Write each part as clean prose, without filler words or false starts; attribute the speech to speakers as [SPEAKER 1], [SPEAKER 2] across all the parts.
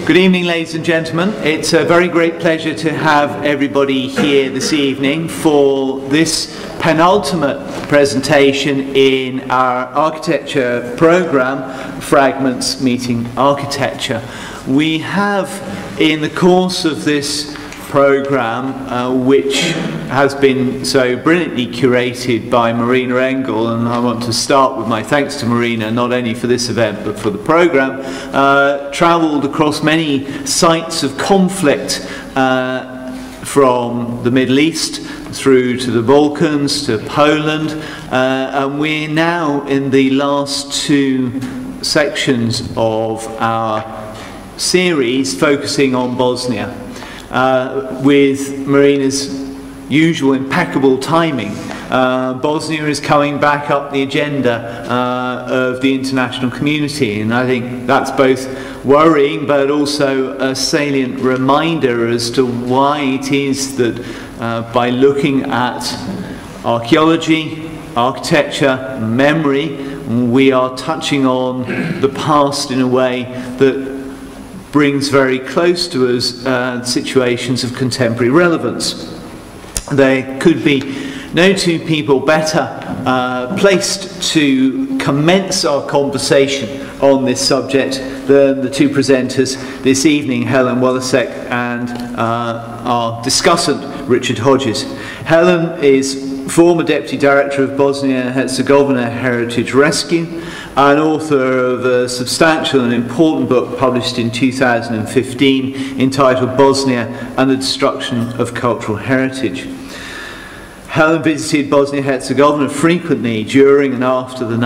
[SPEAKER 1] Good evening, ladies and gentlemen. It's a very great pleasure to have everybody here this evening for this penultimate presentation in our architecture program, Fragments, Meeting Architecture. We have, in the course of this program, which has been so brilliantly curated by Marina Engel, and I want to start with my thanks to Marina, not only for this event but for the program, travelled across many sites of conflict from the Middle East through to the Balkans to Poland, and we're now in the last two sections of our series focusing on Bosnia. With Marina's usual impeccable timing, Bosnia is coming back up the agenda of the international community, and I think that's both worrying but also a salient reminder as to why it is that by looking at archaeology, architecture, memory, we are touching on the past in a way that brings very close to us situations of contemporary relevance. There could be no two people better placed to commence our conversation on this subject than the two presenters this evening, Helen Walasek and our discussant, Richard Hodges. Helen is former Deputy Director of Bosnia-Herzegovina Heritage Rescue, and author of a substantial and important book published in 2015 entitled Bosnia and the Destruction of Cultural Heritage. Helen visited Bosnia-Herzegovina frequently during and after the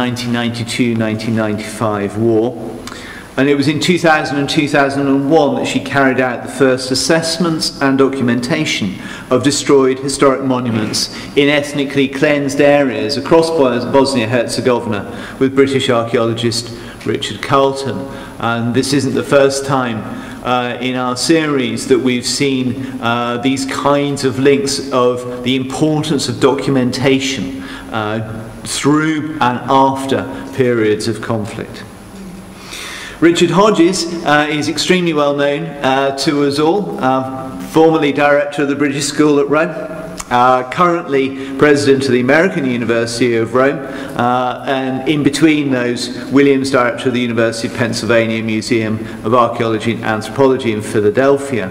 [SPEAKER 1] 1992-1995 war, and it was in 2000 and 2001 that she carried out the first assessments and documentation of destroyed historic monuments in ethnically cleansed areas across Bosnia-Herzegovina with British archaeologist Richard Carlton. And this isn't the first time in our series that we've seen these kinds of links of the importance of documentation through and after periods of conflict. Richard Hodges is extremely well known to us all, formerly director of the British School at Rome, currently president of the American University of Rome, and in between those, Williams director of the University of Pennsylvania Museum of Archaeology and Anthropology in Philadelphia.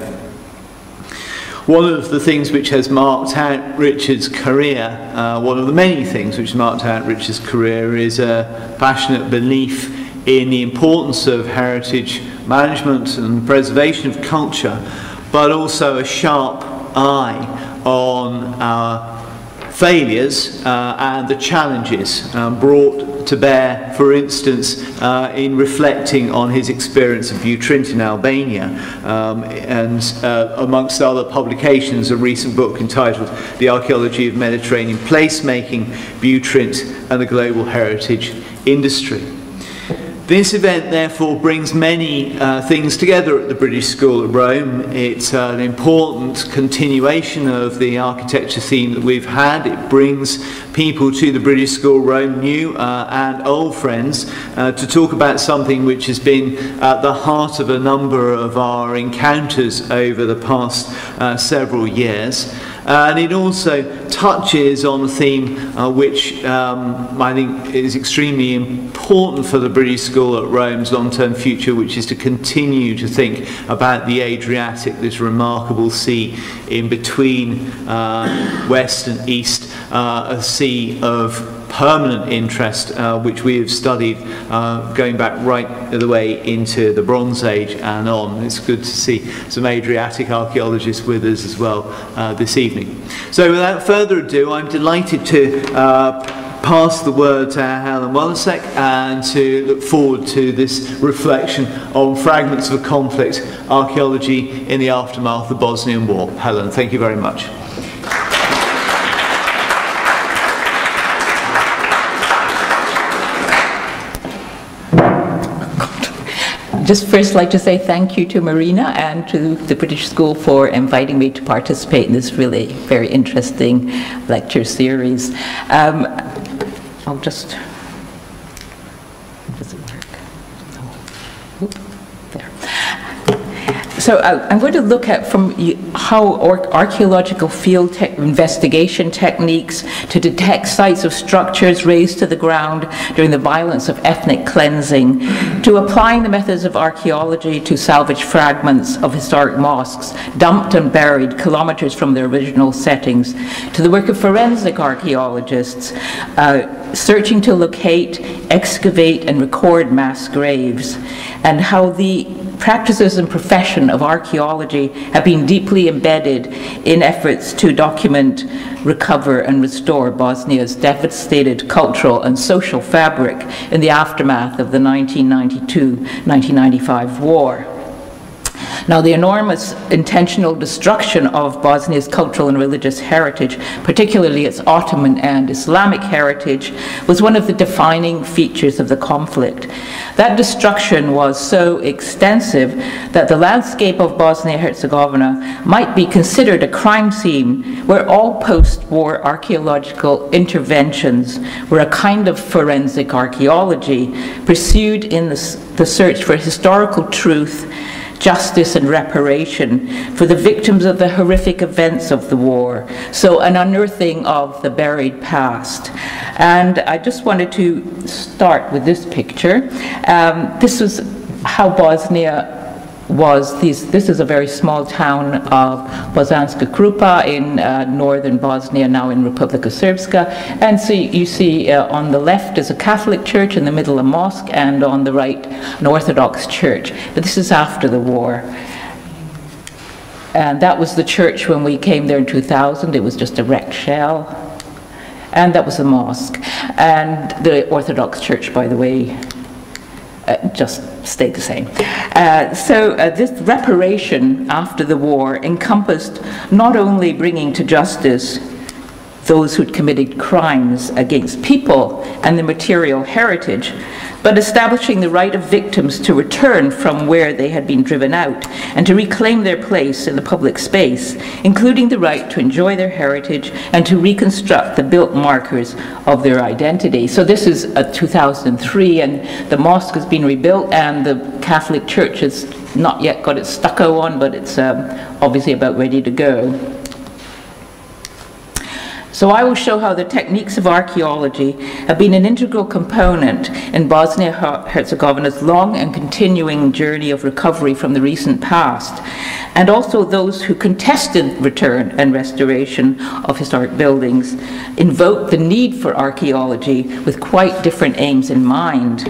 [SPEAKER 1] One of the things which has marked out Richard's career, one of the many things which marked out Richard's career, is a passionate belief in the importance of heritage management and preservation of culture, but also a sharp eye on our failures and the challenges brought to bear, for instance, in reflecting on his experience of Butrint in Albania, and amongst other publications, a recent book entitled The Archaeology of Mediterranean Placemaking, Butrint and the Global Heritage Industry. This event therefore brings many things together at the British School at Rome. It's an important continuation of the architecture theme that we've had. It brings people to the British School at Rome, new and old friends, to talk about something which has been at the heart of a number of our encounters over the past several years. And it also touches on a theme which I think is extremely important for the British School at Rome's long-term future, which is to continue to think about the Adriatic, this remarkable sea in between west and east, a sea of permanent interest, which we have studied going back right the way into the Bronze Age and on. It's good to see some Adriatic archaeologists with us as well this evening. So without further ado, I'm delighted to pass the word to Helen Walasek and to look forward to this reflection on fragments of a conflict, archaeology in the aftermath of the Bosnian War. Helen, thank you very much.
[SPEAKER 2] Just first like to say thank you to Marina and to the British School for inviting me to participate in this really very interesting lecture series. I'll just, does it work? Oh. Oop, there. So I'm going to look at from how archaeological field investigation techniques to detect sites of structures razed to the ground during the violence of ethnic cleansing, to applying the methods of archaeology to salvage fragments of historic mosques dumped and buried kilometers from their original settings, to the work of forensic archaeologists searching to locate, excavate, and record mass graves, and how the practices and profession of archaeology have been deeply embedded in efforts to document, recover, and restore Bosnia's devastated cultural and social fabric in the aftermath of the 1992-1995 war. Now, the enormous intentional destruction of Bosnia's cultural and religious heritage, particularly its Ottoman and Islamic heritage, was one of the defining features of the conflict. That destruction was so extensive that the landscape of Bosnia-Herzegovina might be considered a crime scene where all post-war archaeological interventions were a kind of forensic archaeology pursued in the search for historical truth, justice and reparation for the victims of the horrific events of the war. So an unearthing of the buried past. And I just wanted to start with this picture. This was how Bosnia was. This is a very small town of Bosanska Krupa in northern Bosnia, now in Republika Srpska. And so you see on the left is a Catholic church, in the middle a mosque, and on the right an Orthodox church. But this is after the war. And that was the church when we came there in 2000. It was just a wrecked shell. And that was the mosque. And the Orthodox church, by the way, just stayed the same. This reparation after the war encompassed not only bringing to justice those who'd committed crimes against people and the material heritage, but establishing the right of victims to return from where they had been driven out and to reclaim their place in the public space, including the right to enjoy their heritage and to reconstruct the built markers of their identity. So this is 2003, and the mosque has been rebuilt, and the Catholic Church has not yet got its stucco on, but it's obviously about ready to go. So I will show how the techniques of archaeology have been an integral component in Bosnia-Herzegovina's long and continuing journey of recovery from the recent past, and also those who contested return and restoration of historic buildings invoked the need for archaeology with quite different aims in mind.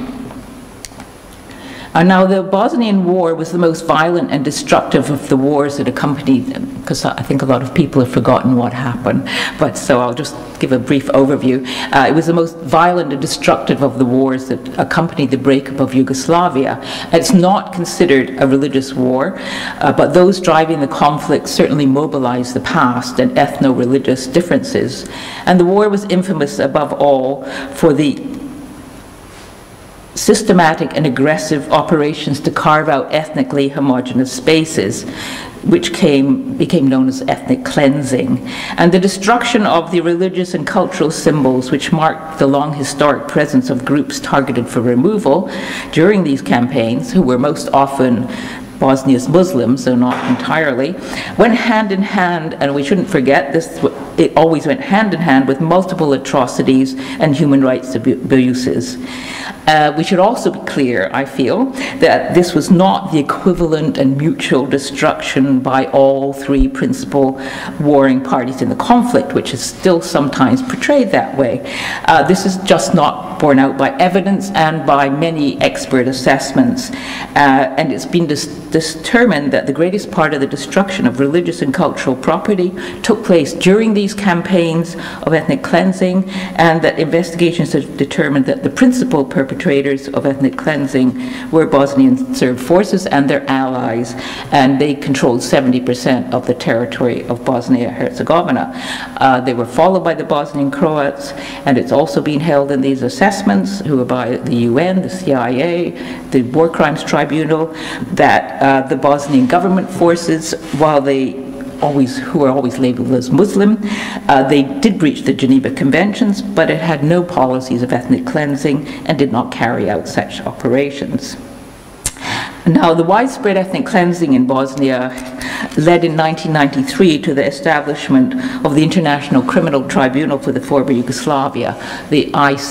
[SPEAKER 2] Now, the Bosnian War was the most violent and destructive of the wars that accompanied them, because I think a lot of people have forgotten what happened, but so I'll just give a brief overview. It was the most violent and destructive of the wars that accompanied the breakup of Yugoslavia. It's not considered a religious war, but those driving the conflict certainly mobilized the past and ethno-religious differences. And the war was infamous above all for the systematic and aggressive operations to carve out ethnically homogeneous spaces, which became known as ethnic cleansing, and the destruction of the religious and cultural symbols which marked the long historic presence of groups targeted for removal during these campaigns, who were most often Bosnia's Muslims, though not entirely, went hand in hand, and we shouldn't forget this, it always went hand in hand with multiple atrocities and human rights abuses. We should also be clear, I feel, that this was not the equivalent and mutual destruction by all three principal warring parties in the conflict, which is still sometimes portrayed that way. This is just not borne out by evidence and by many expert assessments. And it's been determined that the greatest part of the destruction of religious and cultural property took place during these campaigns of ethnic cleansing, and that investigations have determined that the principal perpetrators of ethnic cleansing were Bosnian Serb forces and their allies, and they controlled 70% of the territory of Bosnia-Herzegovina. They were followed by the Bosnian Croats, and it's also been held in these assessments, who are by the UN, the CIA, the War Crimes Tribunal, that the Bosnian government forces, while who are always labeled as Muslim, they did breach the Geneva Conventions, but it had no policies of ethnic cleansing and did not carry out such operations. Now, the widespread ethnic cleansing in Bosnia led in 1993 to the establishment of the International Criminal Tribunal for the former Yugoslavia, the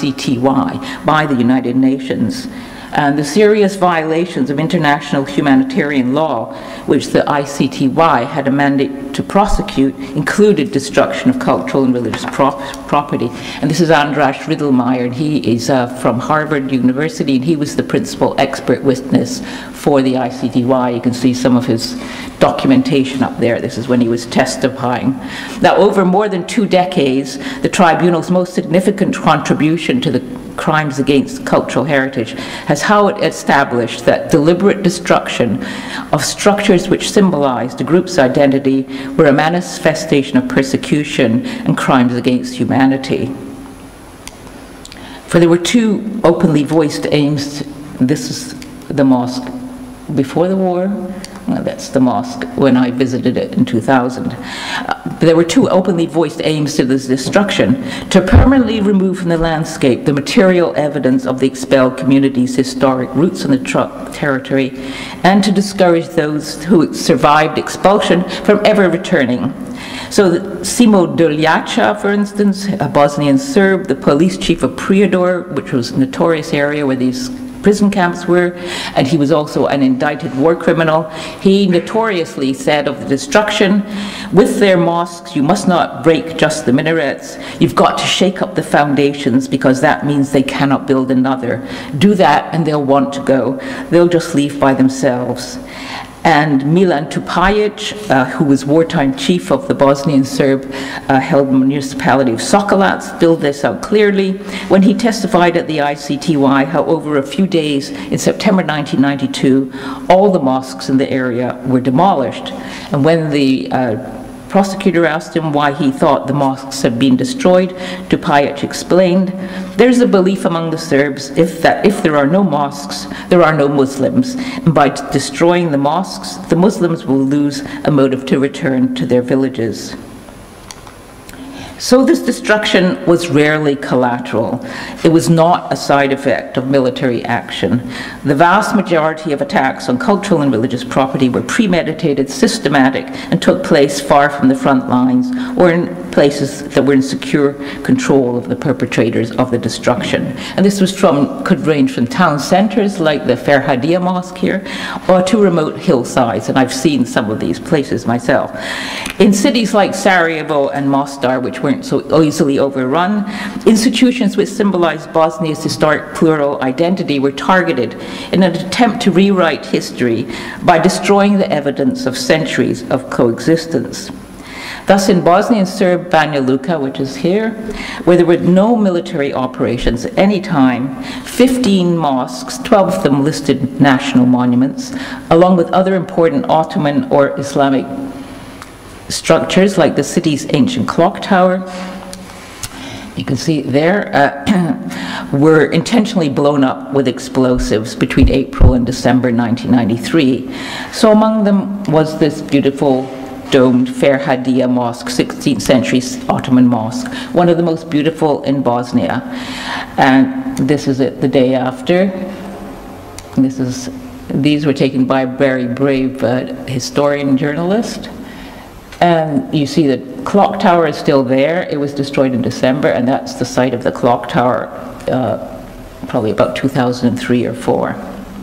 [SPEAKER 2] ICTY, by the United Nations. And the serious violations of international humanitarian law, which the ICTY had a mandate to prosecute, included destruction of cultural and religious property. And this is Andras Riedlmayer, and he is from Harvard University, and he was the principal expert witness for the ICTY. You can see some of his documentation up there. This is when he was testifying. Now, over more than 2 decades, the tribunal's most significant contribution to the crimes against cultural heritage has how it established that deliberate destruction of structures which symbolized a group's identity were a manifestation of persecution and crimes against humanity. For there were 2 openly voiced aims. This is the mosque before the war. Well, that's the mosque when I visited it in 2000. There were 2 openly voiced aims to this destruction: to permanently remove from the landscape the material evidence of the expelled community's historic roots in the territory, and to discourage those who survived expulsion from ever returning. So Simo Doljacha, for instance, a Bosnian Serb, the police chief of Prijedor, which was a notorious area where these prison camps were, and he was also an indicted war criminal. He notoriously said of the destruction, with their mosques, you must not break just the minarets, you've got to shake up the foundations, because that means they cannot build another. Do that and they'll want to go. They'll just leave by themselves. And Milan Tupajic, who was wartime chief of the Bosnian Serb-held municipality of Sokolac, spelled this out clearly when he testified at the ICTY how over a few days in September 1992, all the mosques in the area were demolished. And when the prosecutor asked him why he thought the mosques had been destroyed, Tupajic explained, there's a belief among the Serbs that if there are no mosques, there are no Muslims. And by destroying the mosques, the Muslims will lose a motive to return to their villages. So this destruction was rarely collateral. It was not a side effect of military action. The vast majority of attacks on cultural and religious property were premeditated, systematic, and took place far from the front lines or in places that were in secure control of the perpetrators of the destruction. And this could range from town centers like the Ferhadia Mosque here, or to remote hillsides, and I've seen some of these places myself. In cities like Sarajevo and Mostar, which weren't so easily overrun, institutions which symbolized Bosnia's historic plural identity were targeted in an attempt to rewrite history by destroying the evidence of centuries of coexistence. Thus, in Bosnian Serb Banja Luka, which is here, where there were no military operations at any time, 15 mosques, 12 of them listed national monuments, along with other important Ottoman or Islamic structures like the city's ancient clock tower, you can see it there, were intentionally blown up with explosives between April and December 1993. So among them was this beautiful domed Ferhadia Mosque, 16th century Ottoman mosque, one of the most beautiful in Bosnia. And this is it the day after. These were taken by a very brave historian journalist. And you see the clock tower is still there. It was destroyed in December, and that's the site of the clock tower, probably about 2003 or 4.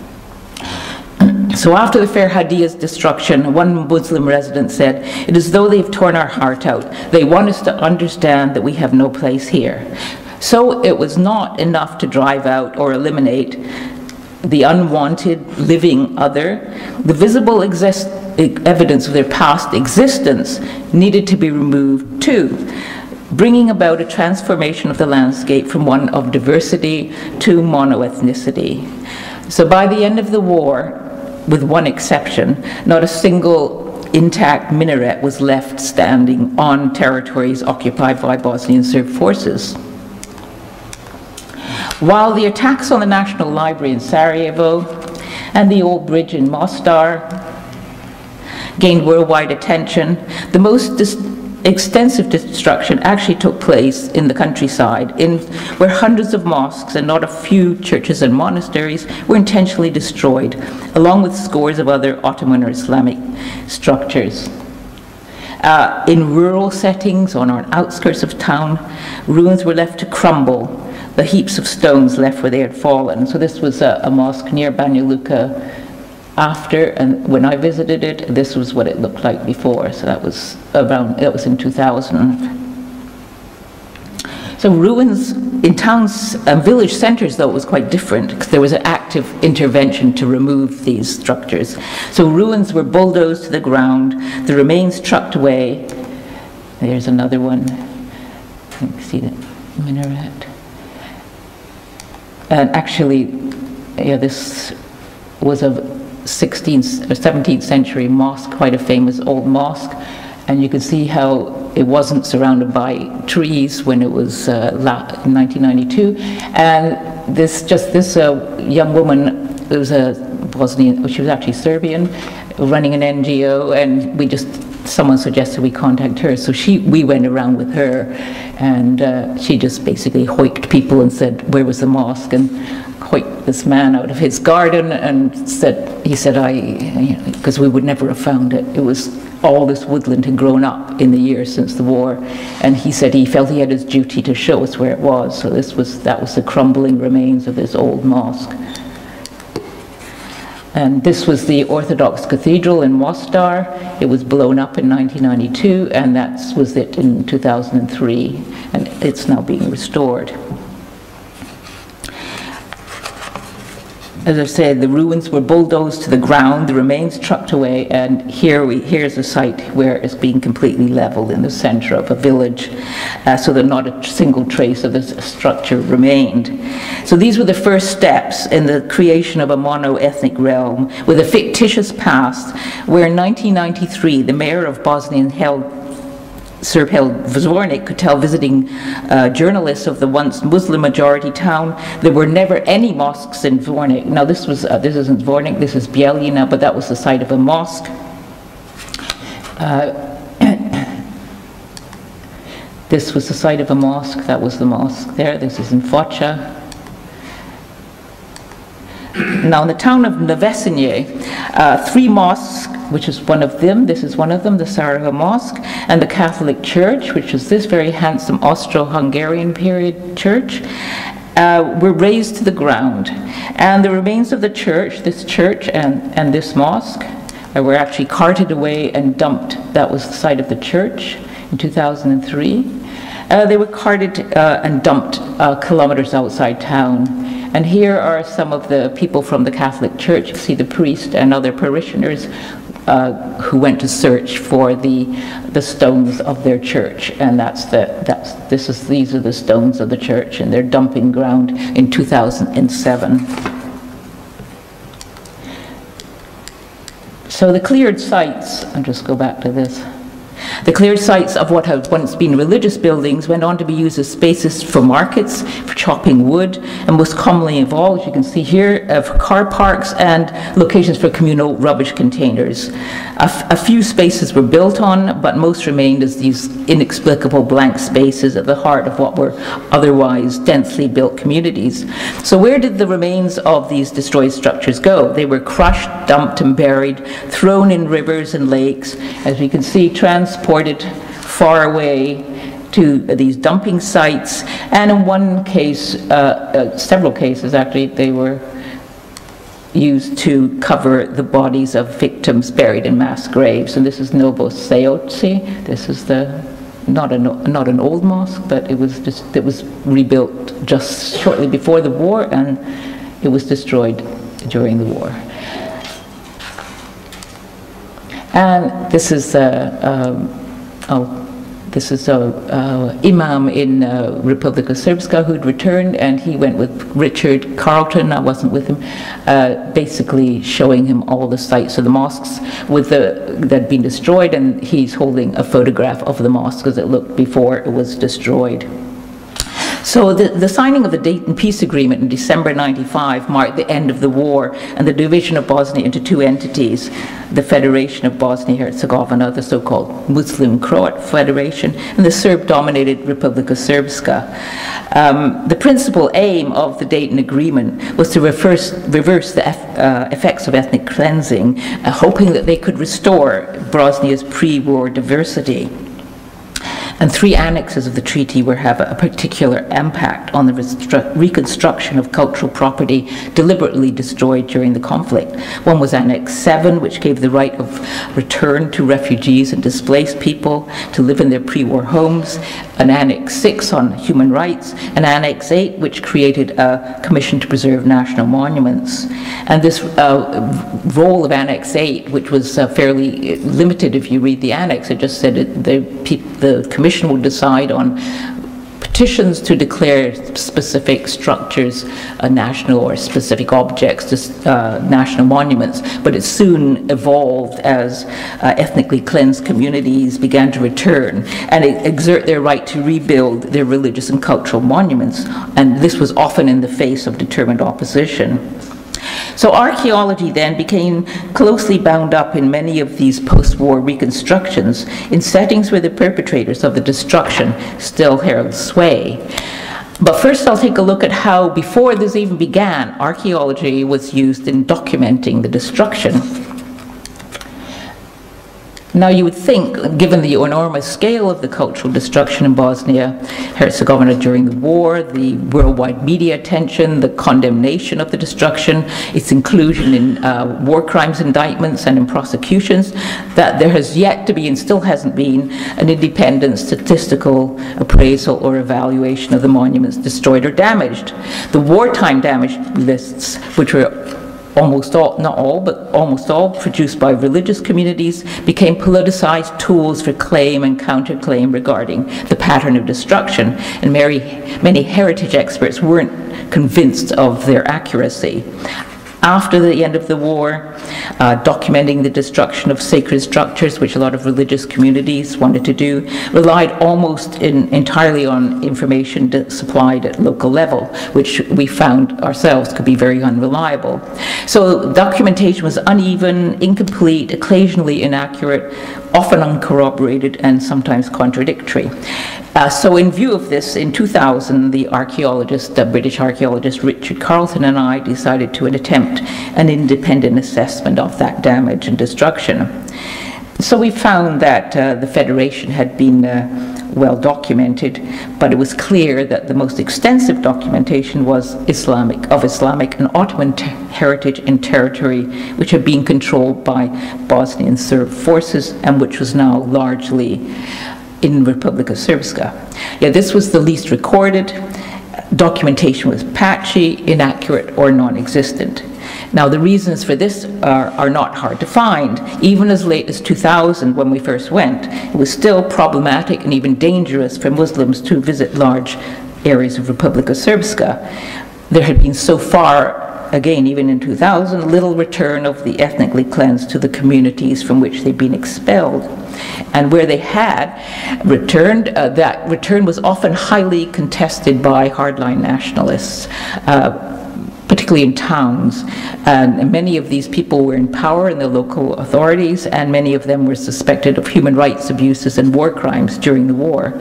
[SPEAKER 2] So after the Ferhadia's destruction, one Muslim resident said, "It is as though they've torn our heart out. They want us to understand that we have no place here." So it was not enough to drive out or eliminate the unwanted living other. The visible evidence of their past existence needed to be removed too, bringing about a transformation of the landscape from one of diversity to monoethnicity. So by the end of the war, with one exception, not a single intact minaret was left standing on territories occupied by Bosnian Serb forces. While the attacks on the National Library in Sarajevo and the old bridge in Mostar gained worldwide attention, the most extensive destruction actually took place in the countryside, where hundreds of mosques and not a few churches and monasteries were intentionally destroyed, along with scores of other Ottoman or Islamic structures. In rural settings, on our outskirts of town, ruins were left to crumble, the heaps of stones left where they had fallen. So this was a mosque near Banja Luka after, and when I visited it, this was what it looked like before. So that was in 2000. So ruins in towns and village centers, though, it was quite different, because there was an active intervention to remove these structures. So ruins were bulldozed to the ground, the remains trucked away. There's another one. You can see the minaret. And actually, yeah, this was a 16th or 17th century mosque, quite a famous old mosque. And you can see how it wasn't surrounded by trees when it was in 1992. And this young woman, it was a Bosnian, she was actually Serbian, running an NGO, and someone suggested we contact her. So we went around with her, and she just basically hoiked people and said, where was the mosque? And hoiked this man out of his garden and he said, because we would never have found it. It was all this woodland had grown up in the years since the war, and he said he felt he had his duty to show us where it was. So that was the crumbling remains of this old mosque. And this was the Orthodox Cathedral in Mostar. It was blown up in 1992, and that was it in 2003, and it's now being restored. As I said, the ruins were bulldozed to the ground, the remains trucked away, and here's a site where it's being completely leveled in the center of a village, so that not a single trace of this structure remained. So these were the first steps in the creation of a mono-ethnic realm with a fictitious past, where in 1993 the mayor of Bosnian Serb-held Zvornik could tell visiting journalists of the once Muslim-majority town there were never any mosques in Zvornik. Now this isn't Zvornik, this is Bijeljina, but that was the site of a mosque. This was the site of a mosque, that was the mosque there. This is in Foča. Now in the town of Nevesinje, 3 mosques, which is one of them, this is one of them, the Sarajevo Mosque, and the Catholic Church, which is this very handsome Austro-Hungarian period church, were razed to the ground. And the remains of the church, this church and this mosque, were actually carted away and dumped. That was the site of the church in 2003. They were carted and dumped kilometers outside town. And here are some of the people from the Catholic Church. You see the priest and other parishioners who went to search for the stones of their church, and these are the stones of the church, and their dumping ground in 2007. So the cleared sites, I'll just go back to this. The cleared sites of what had once been religious buildings went on to be used as spaces for markets, for chopping wood, and most commonly evolved, you can see here, for car parks and locations for communal rubbish containers. A few spaces were built on, but most remained as these inexplicable blank spaces at the heart of what were otherwise densely built communities. So where did the remains of these destroyed structures go? They were crushed, dumped, and buried, thrown in rivers and lakes, as we can see, transported far away to these dumping sites, and in one case, several cases actually, they were used to cover the bodies of victims buried in mass graves. And this is Novo Seoci. This is not an old mosque, but it was rebuilt just shortly before the war, and it was destroyed during the war. And this is imam in Republika Srpska who'd returned, and he went with Richard Carlton, I wasn't with him, basically showing him all the sites of the mosques that had been destroyed, and he's holding a photograph of the mosque as it looked before it was destroyed. So the signing of the Dayton Peace Agreement in December 95 marked the end of the war and the division of Bosnia into two entities, the Federation of Bosnia-Herzegovina, the so-called Muslim-Croat Federation, and the Serb-dominated Republika Srpska. The principal aim of the Dayton Agreement was to reverse the effects of ethnic cleansing, hoping that they could restore Bosnia's pre-war diversity. And three annexes of the treaty will have a particular impact on the reconstruction of cultural property deliberately destroyed during the conflict. One was Annex 7, which gave the right of return to refugees and displaced people to live in their pre-war homes, an Annex 6 on human rights, and Annex 8, which created a commission to preserve national monuments. And this role of Annex 8, which was fairly limited if you read the annex, it just said the commission will decide on petitions to declare specific structures national or specific objects national monuments, but it soon evolved as ethnically cleansed communities began to return and exert their right to rebuild their religious and cultural monuments, and this was often in the face of determined opposition. So archaeology then became closely bound up in many of these post-war reconstructions in settings where the perpetrators of the destruction still held sway. But first I'll take a look at how, before this even began, archaeology was used in documenting the destruction. Now you would think, given the enormous scale of the cultural destruction in Bosnia-Herzegovina during the war, the worldwide media attention, the condemnation of the destruction, its inclusion in war crimes indictments and in prosecutions, that there has yet to be and still hasn't been an independent statistical appraisal or evaluation of the monuments destroyed or damaged. The wartime damage lists, which were almost all, not all, but almost all produced by religious communities, became politicized tools for claim and counterclaim regarding the pattern of destruction, and many heritage experts weren't convinced of their accuracy. After the end of the war, documenting the destruction of sacred structures, which a lot of religious communities wanted to do, relied almost entirely on information supplied at local level, which we found ourselves could be very unreliable. So documentation was uneven, incomplete, occasionally inaccurate, often uncorroborated, and sometimes contradictory. So in view of this, in 2000, the British archaeologist Richard Carleton and I decided to attempt an independent assessment of that damage and destruction. So we found that the Federation had been well documented, but it was clear that the most extensive documentation was Islamic and Ottoman heritage and territory, which had been controlled by Bosnian Serb forces and which was now largely in Republika Srpska. Yeah, this was the least recorded. Documentation was patchy, inaccurate, or non-existent. Now, the reasons for this are not hard to find. Even as late as 2000, when we first went, it was still problematic and even dangerous for Muslims to visit large areas of Republika Srpska. There had been so far, again, even in 2000, little return of the ethnically cleansed to the communities from which they'd been expelled. And where they had returned, that return was often highly contested by hardline nationalists, particularly in towns. And many of these people were in power in the local authorities, and many of them were suspected of human rights abuses and war crimes during the war.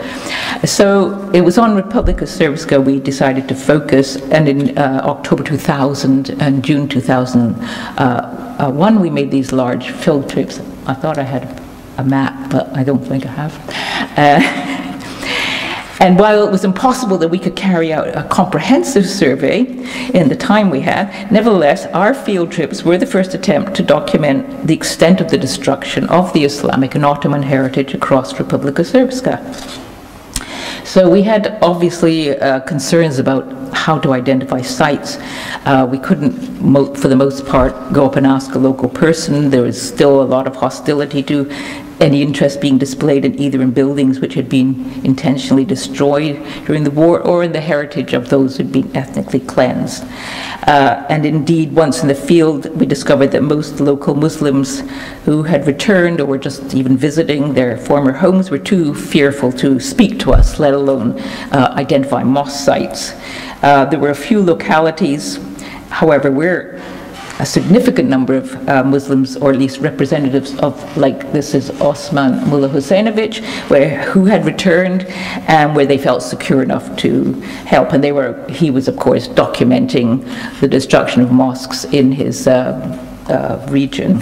[SPEAKER 2] So it was on Republika Srpska we decided to focus, and in October 2000 and June 2001 we made these large field trips. I thought I had a map, but I don't think I have. And while it was impossible that we could carry out a comprehensive survey in the time we had, nevertheless, our field trips were the first attempt to document the extent of the destruction of the Islamic and Ottoman heritage across Republika Srpska. So we had obviously concerns about how to identify sites. We couldn't, for the most part, go up and ask a local person. There was still a lot of hostility to any interest being displayed in either in buildings which had been intentionally destroyed during the war or in the heritage of those who'd been ethnically cleansed. And indeed, once in the field, we discovered that most local Muslims who had returned or were just even visiting their former homes were too fearful to speak to us, let alone identify mosque sites. There were a few localities, however, where a significant number of Muslims, or at least representatives of, like this is Osman Mullah Husseinovic, who had returned and where they felt secure enough to help. And he was, of course, documenting the destruction of mosques in his region.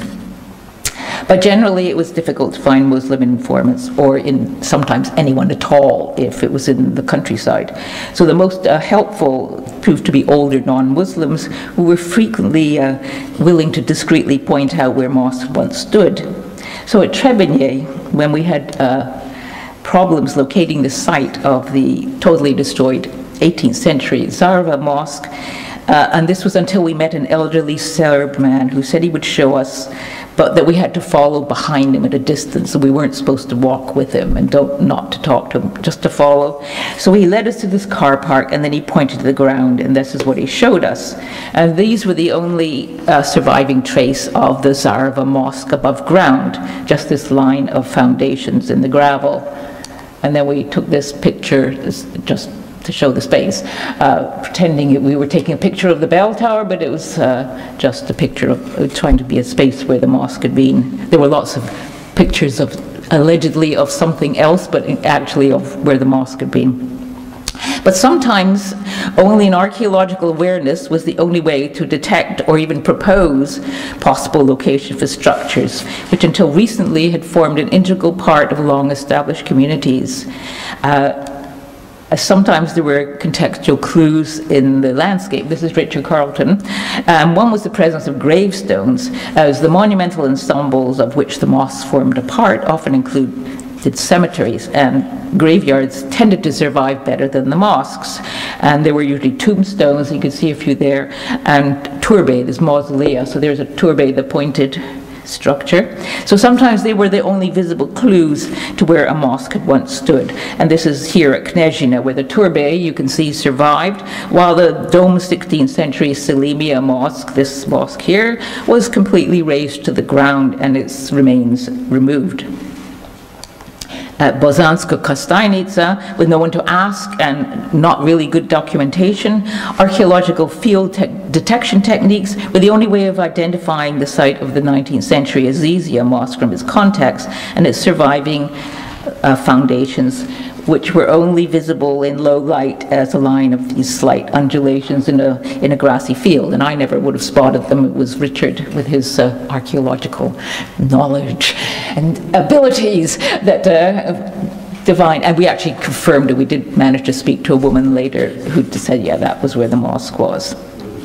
[SPEAKER 2] But generally, it was difficult to find Muslim informants, or sometimes anyone at all, if it was in the countryside. So the most helpful proved to be older non-Muslims who were frequently willing to discreetly point out where mosques once stood. So at Trebinje, when we had problems locating the site of the totally destroyed 18th century Zarva Mosque, and this was until we met an elderly Serb man who said he would show us, but that we had to follow behind him at a distance, so we weren't supposed to walk with him and not to talk to him, just to follow. So he led us to this car park, and then he pointed to the ground, and this is what he showed us. And these were the only surviving trace of the Zarva Mosque above ground, just this line of foundations in the gravel. And then we took this picture, just to show the space, pretending we were taking a picture of the bell tower, but it was just a picture of trying to be a space where the mosque had been. There were lots of pictures of, allegedly, of something else, but actually of where the mosque had been. But sometimes only an archaeological awareness was the only way to detect or even propose possible location for structures, which until recently had formed an integral part of long-established communities. Sometimes there were contextual clues in the landscape. This is Richard Carleton. One was the presence of gravestones, as the monumental ensembles of which the mosques formed a part often included cemeteries, and graveyards tended to survive better than the mosques. And there were usually tombstones, you could see a few there, and turbe, this mausolea. So there's a turbe, the pointed structure. So sometimes they were the only visible clues to where a mosque had once stood. And this is here at Knezhina, where the turbe, you can see, survived, while the domed 16th century Selimia mosque, this mosque here, was completely razed to the ground and its remains removed. At Bosanska Kostajnica, with no one to ask and not really good documentation, archaeological field detection techniques were the only way of identifying the site of the 19th century Azizia mosque from its context and its surviving foundations, which were only visible in low light as a line of these slight undulations in a grassy field. And I never would have spotted them. It was Richard with his archaeological knowledge and abilities that divine, and we actually confirmed it. We did manage to speak to a woman later who said, yeah, that was where the mosque was.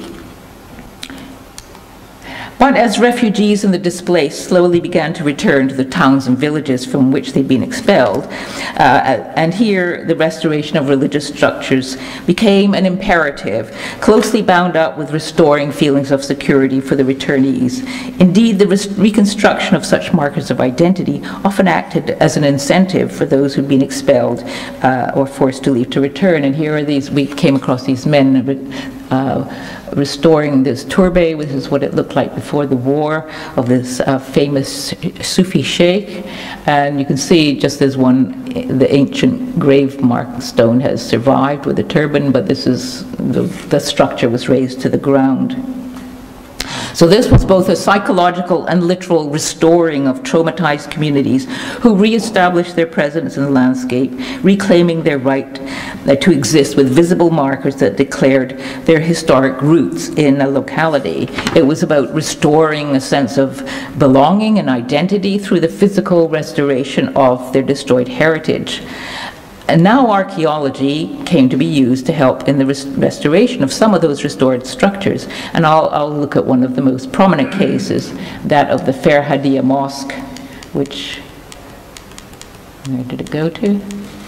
[SPEAKER 2] But as refugees and the displaced slowly began to return to the towns and villages from which they'd been expelled, and here the restoration of religious structures became an imperative, closely bound up with restoring feelings of security for the returnees. Indeed, the reconstruction of such markers of identity often acted as an incentive for those who'd been expelled or forced to leave to return. And here are these, we came across these men restoring this turbe, which is what it looked like before the war, of this famous Sufi sheikh. And you can see, just as one, the ancient grave mark stone has survived with a turban, but this is, the structure was raised to the ground. So this was both a psychological and literal restoring of traumatized communities who reestablished their presence in the landscape, reclaiming their right to exist with visible markers that declared their historic roots in a locality. It was about restoring a sense of belonging and identity through the physical restoration of their destroyed heritage. And now archaeology came to be used to help in the restoration of some of those restored structures. And I'll look at one of the most prominent cases, that of the Ferhadia Mosque, which, where did it go to?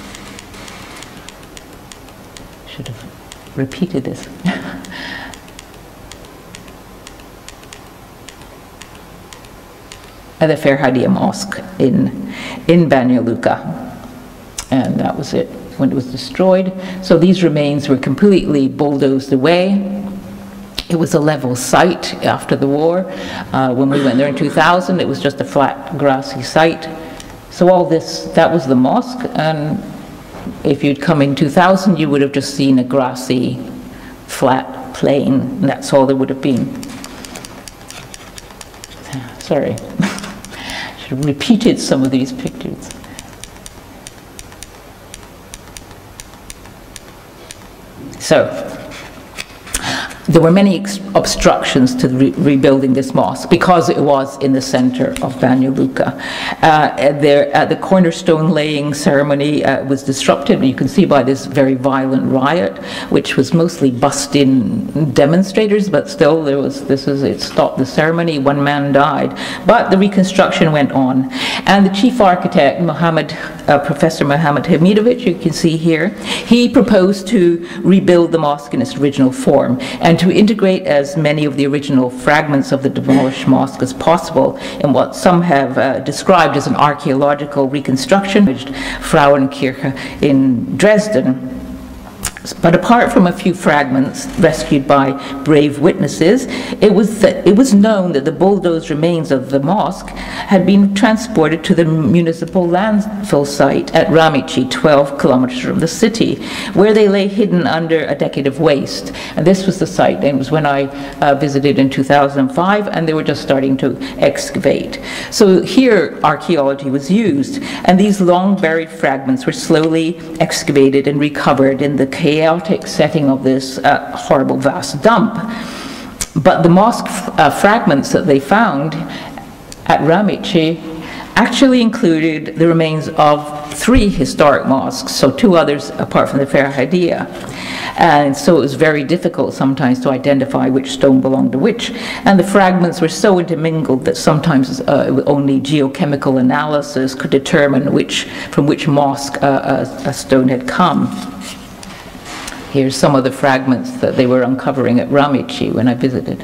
[SPEAKER 2] Should have repeated this. the Ferhadia Mosque in Banja Luka. And that was it when it was destroyed. So these remains were completely bulldozed away. It was a level site after the war. When we went there in 2000, it was just a flat, grassy site. So all this, that was the mosque, and if you'd come in 2000, you would have just seen a grassy, flat plain, and that's all there would have been. Sorry, I should have repeated some of these pictures. So, there were many obstructions to rebuilding this mosque because it was in the center of Banja Luka. The cornerstone laying ceremony was disrupted. You can see by this very violent riot, which was mostly bussed-in demonstrators, but still it stopped the ceremony. One man died, but the reconstruction went on, and the chief architect, Professor Mohammed Hamidovic, you can see here, he proposed to rebuild the mosque in its original form and to integrate as many of the original fragments of the demolished mosque as possible in what some have described as an archaeological reconstruction, Frauenkirche in Dresden. But apart from a few fragments rescued by brave witnesses, it was known that the bulldozed remains of the mosque had been transported to the municipal landfill site at Ramici, 12 kilometers from the city, where they lay hidden under a decade of waste. And this was the site, and it was when I visited in 2005, and they were just starting to excavate. So here archaeology was used, and these long buried fragments were slowly excavated and recovered in the chaotic setting of this horrible vast dump. But the mosque fragments that they found at Ramici actually included the remains of 3 historic mosques, so 2 others apart from the Ferhadia. And so it was very difficult sometimes to identify which stone belonged to which. And the fragments were so intermingled that sometimes only geochemical analysis could determine from which mosque a stone had come. Here's some of the fragments that they were uncovering at Ramici when I visited.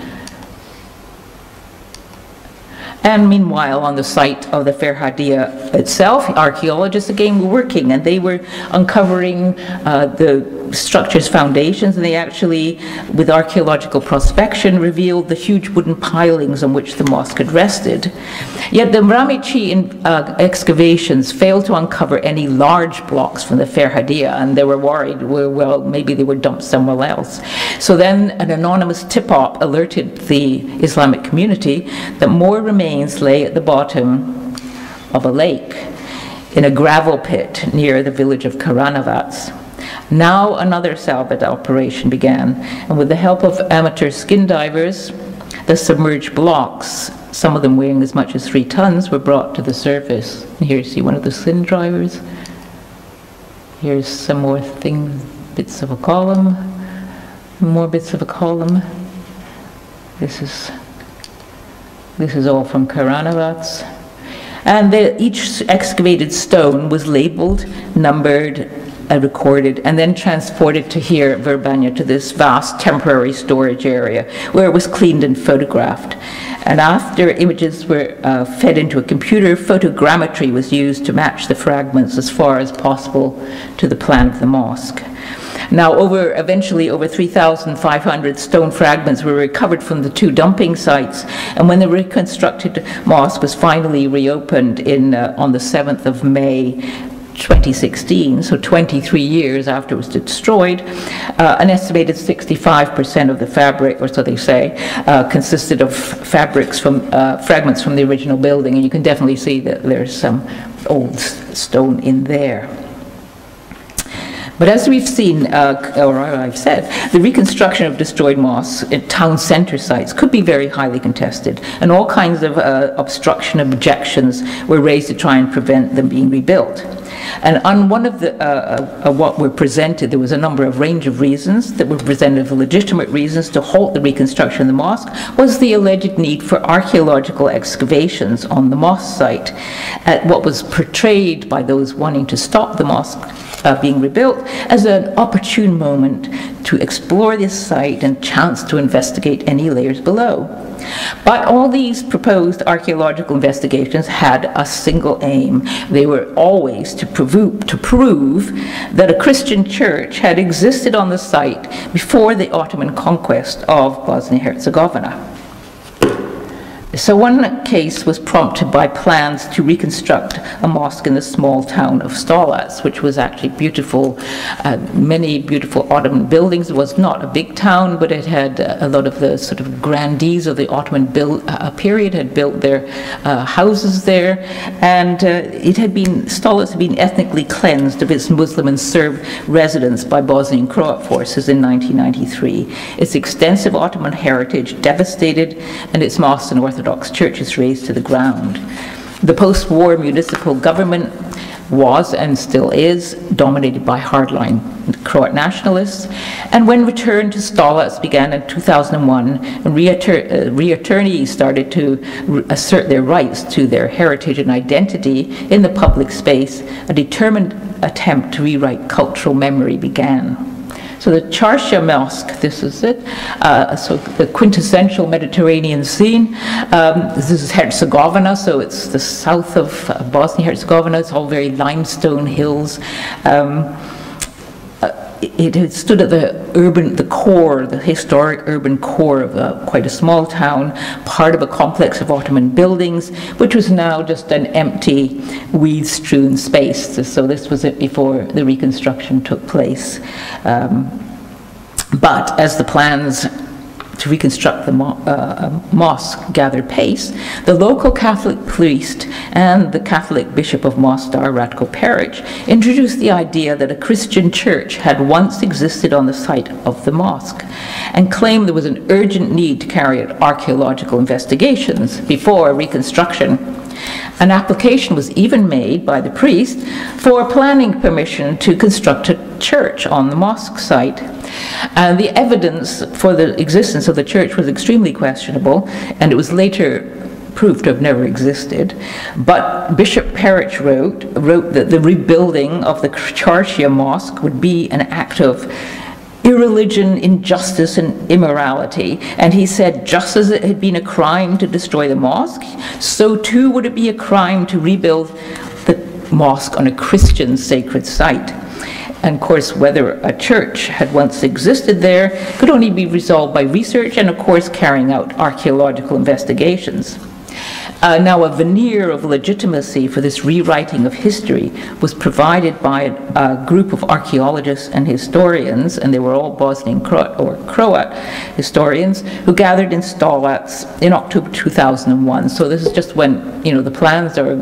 [SPEAKER 2] And meanwhile, on the site of the Ferhadia itself, archaeologists again were working, and they were uncovering the structure's foundations, and they actually, with archaeological prospection, revealed the huge wooden pilings on which the mosque had rested. Yet the Ramici excavations failed to uncover any large blocks from the Ferhadia, and they were worried, well, maybe they were dumped somewhere else. So then an anonymous tip-off alerted the Islamic community that more remains lay at the bottom of a lake in a gravel pit near the village of Karanovac. Now another salvage operation began, and with the help of amateur skin divers, the submerged blocks, some of them weighing as much as 3 tons, were brought to the surface. And here you see one of the skin divers. Here's some more things, bits of a column, more bits of a column. This is all from Karanovac. And each excavated stone was labeled, numbered, recorded, and then transported to here, Verbania, to this vast temporary storage area, where it was cleaned and photographed. And after images were fed into a computer, photogrammetry was used to match the fragments as far as possible to the plan of the mosque. Now, eventually over 3,500 stone fragments were recovered from the 2 dumping sites, and when the reconstructed mosque was finally reopened on the 7th of May 2016, so 23 years after it was destroyed, an estimated 65% of the fabric, or so they say, consisted of fragments from the original building, and you can definitely see that there's some old stone in there. But as we've seen, or I've said, the reconstruction of destroyed mosques at town center sites could be very highly contested, and all kinds of obstruction objections were raised to try and prevent them being rebuilt. And on one of the, what were presented, there was a number of range of reasons that were presented, legitimate reasons to halt the reconstruction of the mosque, was the alleged need for archaeological excavations on the mosque site. What was portrayed by those wanting to stop the mosque being rebuilt as an opportune moment to explore this site and chance to investigate any layers below. But all these proposed archaeological investigations had a single aim. They were always to prove that a Christian church had existed on the site before the Ottoman conquest of Bosnia-Herzegovina. So one case was prompted by plans to reconstruct a mosque in the small town of Stolac, which was actually beautiful, many beautiful Ottoman buildings. It was not a big town, but it had a lot of the sort of grandees of the Ottoman period had built their houses there, and Stolac had been ethnically cleansed of its Muslim and Serb residents by Bosnian Croat forces in 1993. Its extensive Ottoman heritage devastated, and its mosques and Orthodox churches razed to the ground. The post-war municipal government was and still is dominated by hardline Croat nationalists, and when return to Stolac began in 2001, returnees started to assert their rights to their heritage and identity in the public space. A determined attempt to rewrite cultural memory began. So the Charshia Mosque, this is it, so the quintessential Mediterranean scene. This is Herzegovina, so it's the south of Bosnia-Herzegovina. It's all very limestone hills. It had stood at the historic urban core of quite a small town, part of a complex of Ottoman buildings, which was now just an empty, weed-strewn space. So this was it before the reconstruction took place. But as the plans to reconstruct the mosque gathered pace, the local Catholic priest and the Catholic Bishop of Mostar, Ratko Peric, introduced the idea that a Christian church had once existed on the site of the mosque, and claimed there was an urgent need to carry out archaeological investigations before reconstruction. An application was even made by the priest for planning permission to construct a church on the mosque site. And the evidence for the existence of the church was extremely questionable, and it was later proved to have never existed. But Bishop Peric wrote that the rebuilding of the Charshia Mosque would be an act of irreligion, injustice, and immorality. And he said, just as it had been a crime to destroy the mosque, so too would it be a crime to rebuild the mosque on a Christian sacred site. And of course, whether a church had once existed there could only be resolved by research and, of course, carrying out archaeological investigations. Now, a veneer of legitimacy for this rewriting of history was provided by a group of archaeologists and historians, and they were all Bosnian Croat historians, who gathered in Stolac in October 2001. So this is just when, the plans are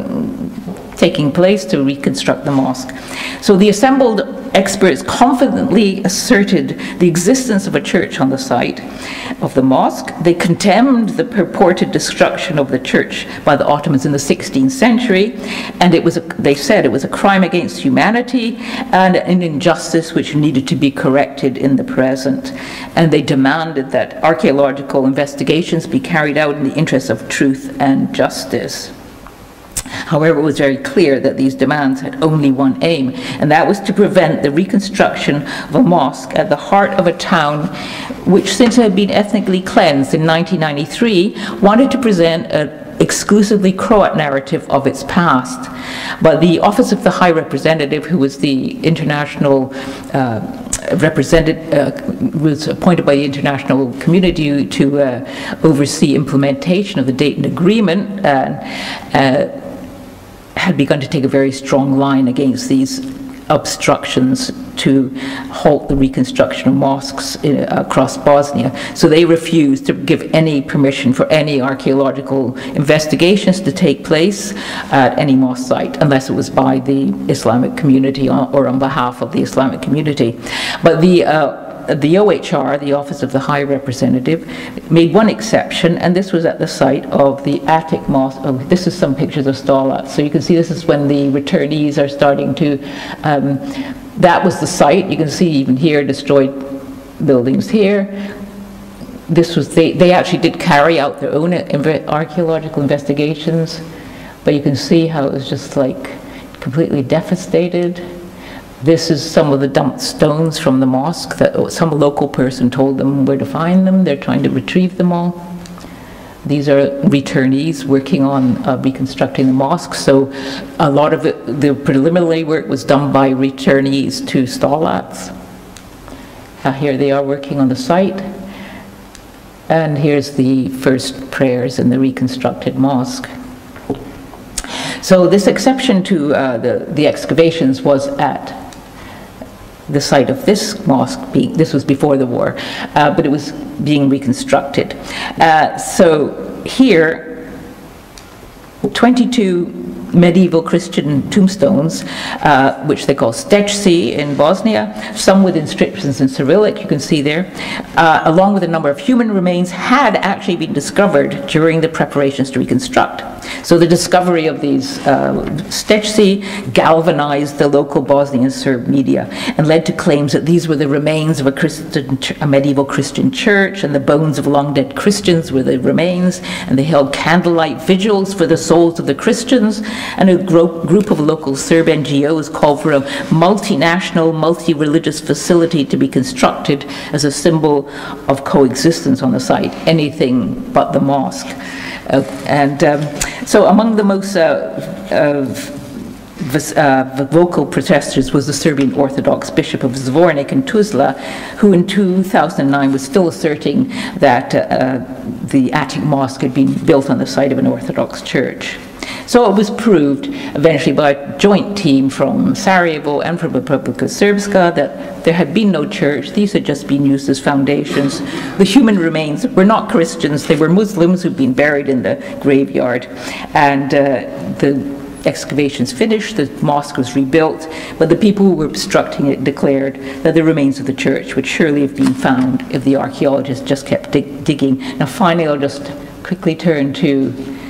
[SPEAKER 2] taking place to reconstruct the mosque. So the assembled experts confidently asserted the existence of a church on the site of the mosque. They condemned the purported destruction of the church by the Ottomans in the 16th century, and they said it was a crime against humanity and an injustice which needed to be corrected in the present. And they demanded that archaeological investigations be carried out in the interests of truth and justice. However, it was very clear that these demands had only one aim, and that was to prevent the reconstruction of a mosque at the heart of a town which, since it had been ethnically cleansed in 1993, wanted to present an exclusively Croat narrative of its past. But the Office of the High Representative, who was the international was appointed by the international community to oversee implementation of the Dayton Agreement, had begun to take a very strong line against these obstructions to halt the reconstruction of mosques across Bosnia. So they refused to give any permission for any archaeological investigations to take place at any mosque site, unless it was by the Islamic community or on behalf of the Islamic community. But the OHR, the Office of the High Representative, made one exception, and this was at the site of the Attic Mosque. Oh, this is some pictures of Stolac. So you can see this is when the returnees are starting to, that was the site. You can see even here destroyed buildings here. This was, they actually did carry out their own archaeological investigations, but you can see how it was just like completely devastated. This is some of the dumped stones from the mosque that some local person told them where to find them. They're trying to retrieve them all. These are returnees working on reconstructing the mosque. So a lot of it, the preliminary work was done by returnees to Stalats. Here they are working on the site. And here's the first prayers in the reconstructed mosque. So this exception to the excavations was at the site of this mosque. This was before the war, but it was being reconstructed. So here, 22 medieval Christian tombstones, which they call stečci in Bosnia, some with inscriptions in Cyrillic, you can see there, along with a number of human remains, had actually been discovered during the preparations to reconstruct. So the discovery of these stečci galvanized the local Bosnian Serb media and led to claims that these were the remains of a medieval Christian church, and the bones of long-dead Christians were the remains, and they held candlelight vigils for the souls of the Christians. And a group of local Serb NGOs called for a multinational, multi-religious facility to be constructed as a symbol of coexistence on the site, anything but the mosque. So among the most vocal protesters was the Serbian Orthodox Bishop of Zvornik and Tuzla, who in 2009 was still asserting that the attic mosque had been built on the site of an Orthodox church. So it was proved eventually by a joint team from Sarajevo and from Republika Srpska that there had been no church. These had just been used as foundations. The human remains were not Christians. They were Muslims who'd been buried in the graveyard. And the excavations finished, the mosque was rebuilt, but the people who were obstructing it declared that the remains of the church would surely have been found if the archaeologists just kept digging. Now finally, I'll just quickly turn to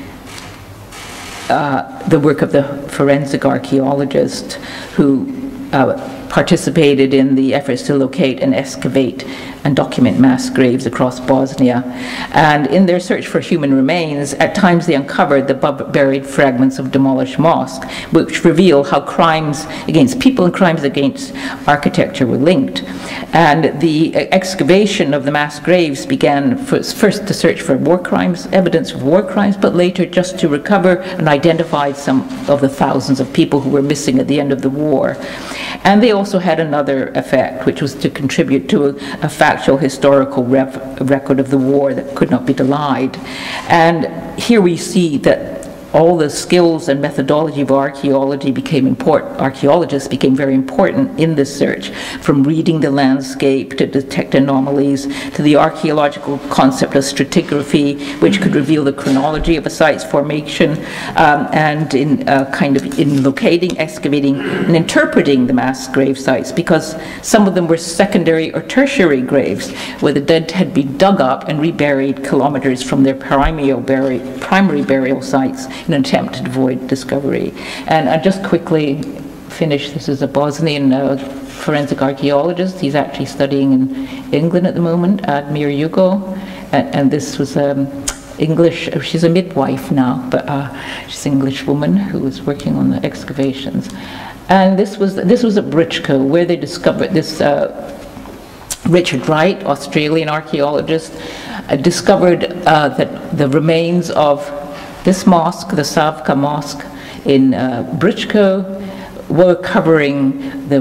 [SPEAKER 2] the work of the forensic archaeologist who participated in the efforts to locate and excavate and document mass graves across Bosnia. And in their search for human remains, at times they uncovered the buried fragments of demolished mosques, which reveal how crimes against people and crimes against architecture were linked. And the excavation of the mass graves began first to search for war crimes, evidence of war crimes, but later just to recover and identify some of the thousands of people who were missing at the end of the war. And they also had another effect, which was to contribute to a factual historical record of the war that could not be denied. And here we see that all the skills and methodology of archaeology became important. Archaeologists became very important in this search, from reading the landscape to detect anomalies, to the archaeological concept of stratigraphy, which could reveal the chronology of a site's formation, and in locating, excavating, and interpreting the mass grave sites, because some of them were secondary or tertiary graves, where the dead had been dug up and reburied kilometers from their primary burial sites in an attempt to avoid discovery. And I just quickly finish. This is a Bosnian forensic archaeologist. He's actually studying in England at the moment, Admir Jugo. And this was English, she's a midwife now, but she's an English woman who was working on the excavations. And this was at Britschko, where they discovered this. Richard Wright, Australian archaeologist, discovered that the remains of this mosque, the Savka Mosque in Britschko, were covering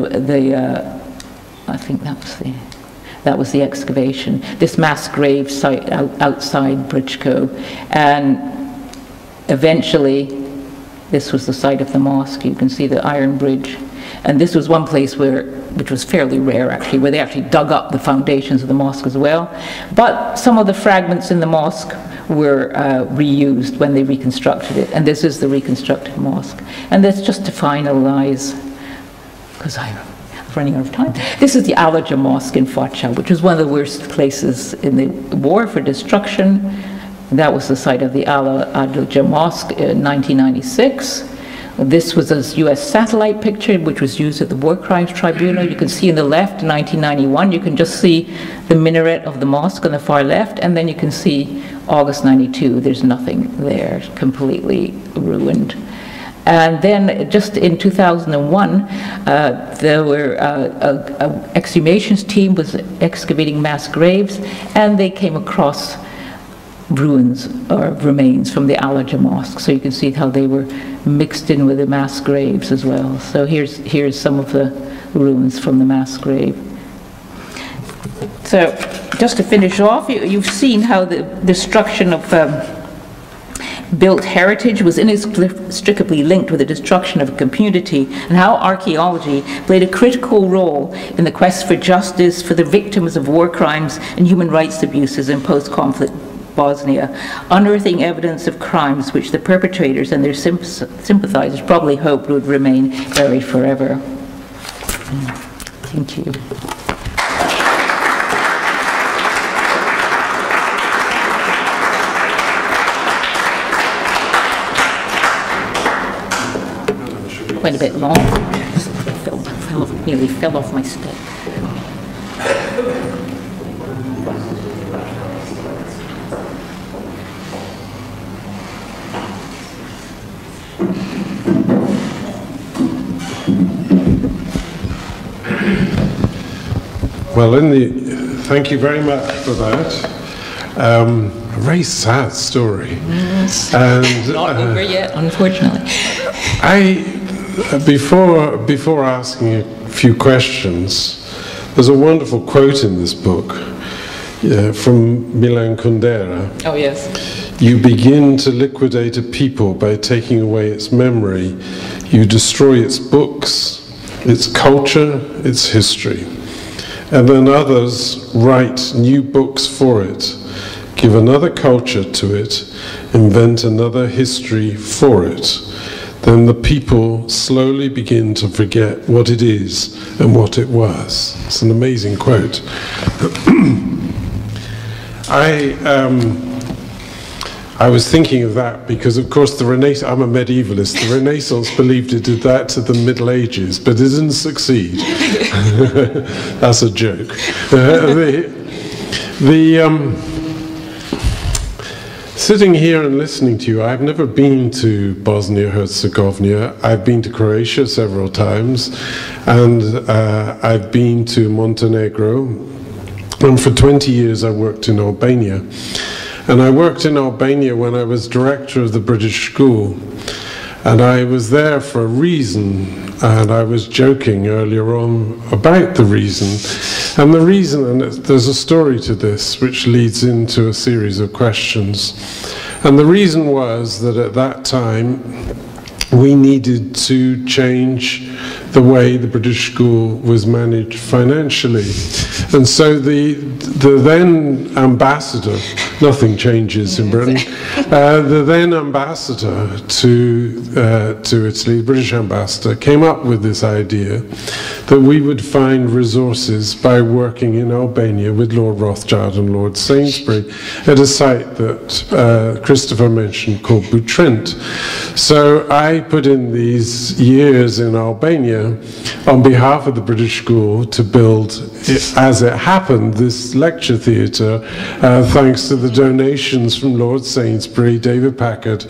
[SPEAKER 2] I think that was the excavation, this mass grave site outside Britschko. And eventually, this was the site of the mosque. You can see the iron bridge. And this was one place which was fairly rare actually, where they actually dug up the foundations of the mosque as well. But some of the fragments in the mosque were reused when they reconstructed it. And this is the reconstructed mosque. And that's just to finalize, because I'm running out of time. This is the Alaja Mosque in Foča, which was one of the worst places in the war for destruction. And that was the site of the Alaja Mosque in 1996. This was a US satellite picture, which was used at the War Crimes Tribunal. You can see in the left, 1991, you can just see the minaret of the mosque on the far left, and then you can see August 92, there's nothing there, completely ruined. And then just in 2001, there were an exhumations team was excavating mass graves, and they came across ruins or remains from the Alaja Mosque. So you can see how they were mixed in with the mass graves as well. So here's some of the ruins from the mass grave. So just to finish off, you've seen how the destruction of built heritage was inextricably linked with the destruction of a community, and how archaeology played a critical role in the quest for justice for the victims of war crimes and human rights abuses in post-conflict Bosnia, unearthing evidence of crimes which the perpetrators and their sympathizers probably hoped would remain buried forever. Thank you. Quite a bit long. Nearly fell off my stick.
[SPEAKER 3] Well, thank you very much for that. A very sad story. And,
[SPEAKER 2] not over yet, unfortunately.
[SPEAKER 3] Before asking a few questions, there's a wonderful quote in this book from Milan Kundera.
[SPEAKER 2] Oh, yes.
[SPEAKER 3] You begin to liquidate a people by taking away its memory. You destroy its books, its culture, its history. And then others write new books for it, give another culture to it, invent another history for it. Then the people slowly begin to forget what it is and what it was. It's an amazing quote. I was thinking of that because, of course, the Renaissance, I'm a medievalist, the Renaissance believed it did that to the Middle Ages, but it didn't succeed. That's a joke. Sitting here and listening to you, I've never been to Bosnia-Herzegovina. I've been to Croatia several times, and I've been to Montenegro, and for 20 years I worked in Albania. And I worked in Albania when I was director of the British School, and I was there for a reason, and I was joking earlier on about the reason. And the reason, and there's a story to this which leads into a series of questions, and the reason was that at that time we needed to change the way the British school was managed financially. And so the then ambassador, nothing changes in Britain, the then ambassador to Italy, the British ambassador, came up with this idea that we would find resources by working in Albania with Lord Rothschild and Lord Sainsbury at a site that Christopher mentioned called Butrint. So I put in these years in Albania on behalf of the British School to build, as it happened, this lecture theatre, thanks to the donations from Lord Sainsbury, David Packard,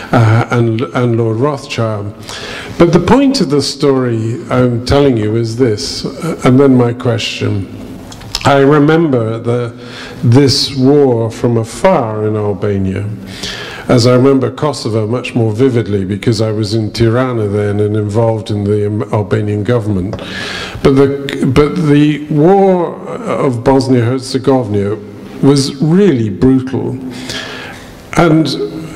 [SPEAKER 3] and Lord Rothschild. But the point of the story I'm telling you is this, and then my question. I remember this war from afar in Albania, as I remember Kosovo much more vividly because I was in Tirana then and involved in the Albanian government. But the war of Bosnia-Herzegovina was really brutal. And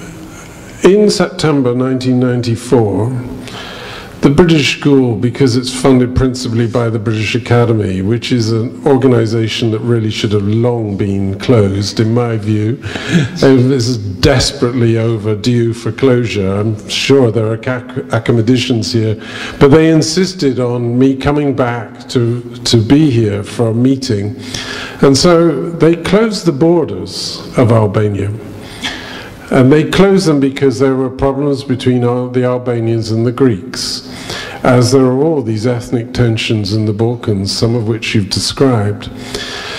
[SPEAKER 3] in September 1994, the British School, because it's funded principally by the British Academy, which is an organisation that really should have long been closed, in my view, this is desperately overdue for closure. I'm sure there are academicians here, but they insisted on me coming back to be here for a meeting, and so they closed the borders of Albania. And they closed them because there were problems between the Albanians and the Greeks, as there are all these ethnic tensions in the Balkans, some of which you've described.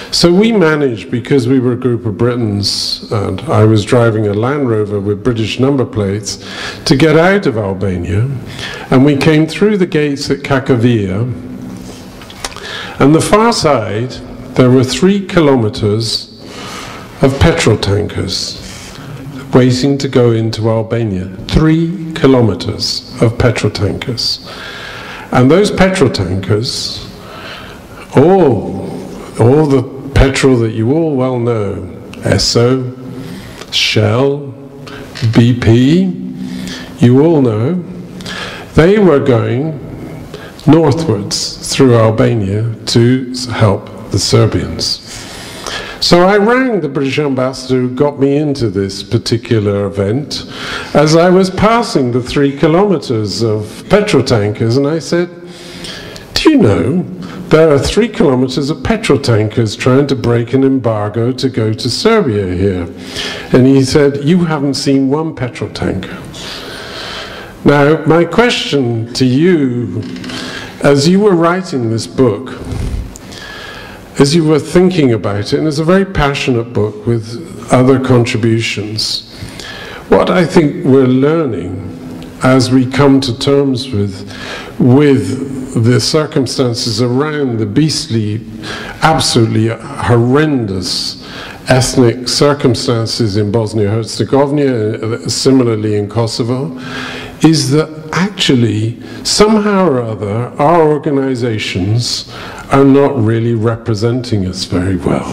[SPEAKER 3] So we managed, because we were a group of Britons, and I was driving a Land Rover with British number plates, to get out of Albania. And we came through the gates at Kakavia. And the far side, there were 3 kilometers of petrol tankers waiting to go into Albania. 3 kilometers of petrol tankers. And those petrol tankers, all the petrol that you all well know, Esso, Shell, BP, you all know, they were going northwards through Albania to help the Serbians. So I rang the British ambassador who got me into this particular event as I was passing the 3 kilometers of petrol tankers, and I said, do you know there are 3 kilometers of petrol tankers trying to break an embargo to go to Serbia here? And he said, you haven't seen one petrol tanker. Now, my question to you, as you were writing this book, as you were thinking about it, and it's a very passionate book with other contributions, what I think we're learning as we come to terms with the circumstances around the beastly, absolutely horrendous ethnic circumstances in Bosnia-Herzegovina, similarly in Kosovo, is that actually, somehow or other, our organizations are not really representing us very well.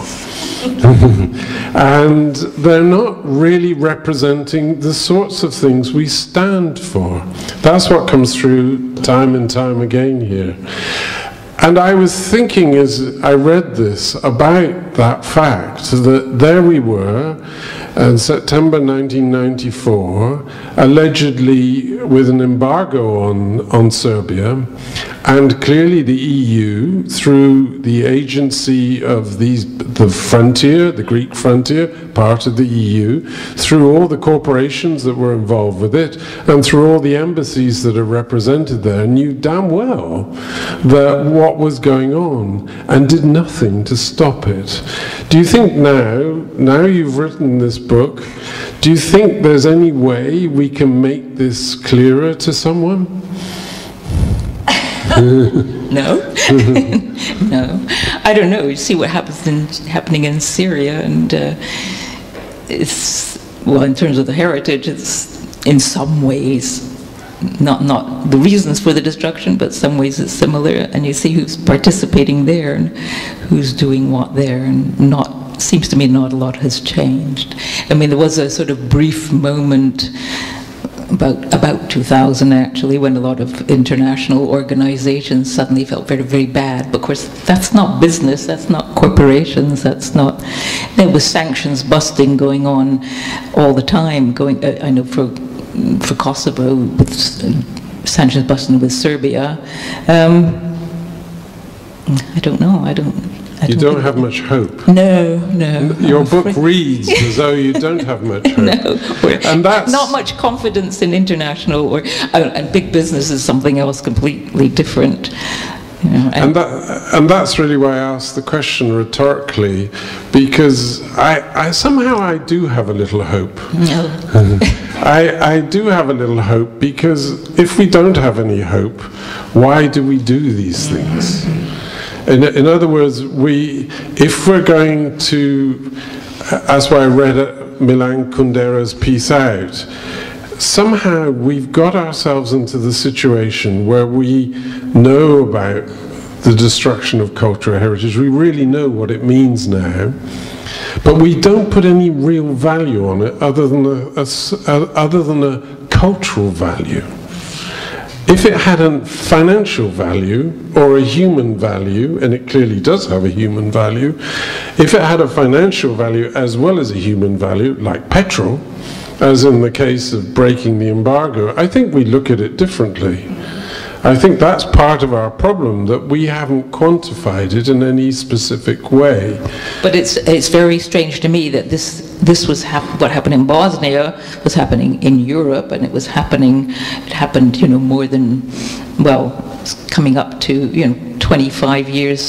[SPEAKER 3] And they're not really representing the sorts of things we stand for. That's what comes through time and time again here. And I was thinking as I read this about that fact, that there we were in September 1994, allegedly with an embargo on Serbia, and clearly the EU, through the agency of the frontier, the Greek frontier, part of the EU, through all the corporations that were involved with it, and through all the embassies that are represented there, knew damn well that what was going on, and did nothing to stop it. Do you think now you've written this book, do you think there's any way we can make this clearer to someone?
[SPEAKER 2] No. No. I don't know. You see what happening in Syria, and it's, well, in terms of the heritage, it's in some ways not the reasons for the destruction, but some ways it's similar, and you see who's participating there and who's doing what there, and seems to me not a lot has changed. I mean, there was a sort of brief moment about 2000 actually, when a lot of international organizations suddenly felt very, very bad. But of course, that's not business, that's not corporations, that's not, there was sanctions busting going on all the time, I know for Kosovo, with sanctions busting with Serbia. I don't know, you
[SPEAKER 3] don't have much hope.
[SPEAKER 2] No.
[SPEAKER 3] Your book reads as though you don't have much hope.
[SPEAKER 2] No,
[SPEAKER 3] and that's
[SPEAKER 2] not much confidence in international and big business is something else completely different. You know,
[SPEAKER 3] and that's really why I asked the question rhetorically, because I somehow do have a little hope.
[SPEAKER 2] No.
[SPEAKER 3] I do have a little hope, because if we don't have any hope, why do we do these things? In other words, if we're going to, that's why I read Milan Kundera's piece out, somehow we've got ourselves into the situation where we know about the destruction of cultural heritage, we really know what it means now, but we don't put any real value on it other than a cultural value. If it had a financial value or a human value, and it clearly does have a human value, if it had a financial value as well as a human value, like petrol, as in the case of breaking the embargo, I think we look at it differently. I think that's part of our problem, that we haven't quantified it in any specific way.
[SPEAKER 2] But it's very strange to me that this was what happened in Bosnia was happening in Europe, and it happened, you know, more than, well, coming up to, you know, 25 years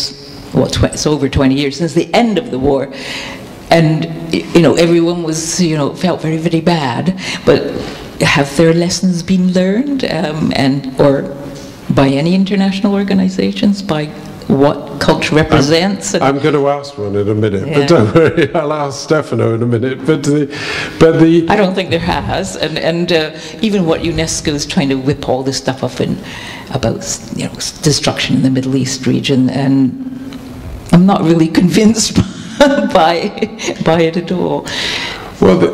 [SPEAKER 2] it's over 20 years since the end of the war. And, everyone was, felt very, very bad. But have their lessons been learned, or by any international organizations, by what culture represents?
[SPEAKER 3] I'm going to ask one in a minute,
[SPEAKER 2] Yeah.
[SPEAKER 3] but don't worry, I'll ask Stefano in a minute. But
[SPEAKER 2] I don't think there has, and even what UNESCO is trying to whip all this stuff up in about destruction in the Middle East region, and I'm not really convinced by it at all.
[SPEAKER 3] Well,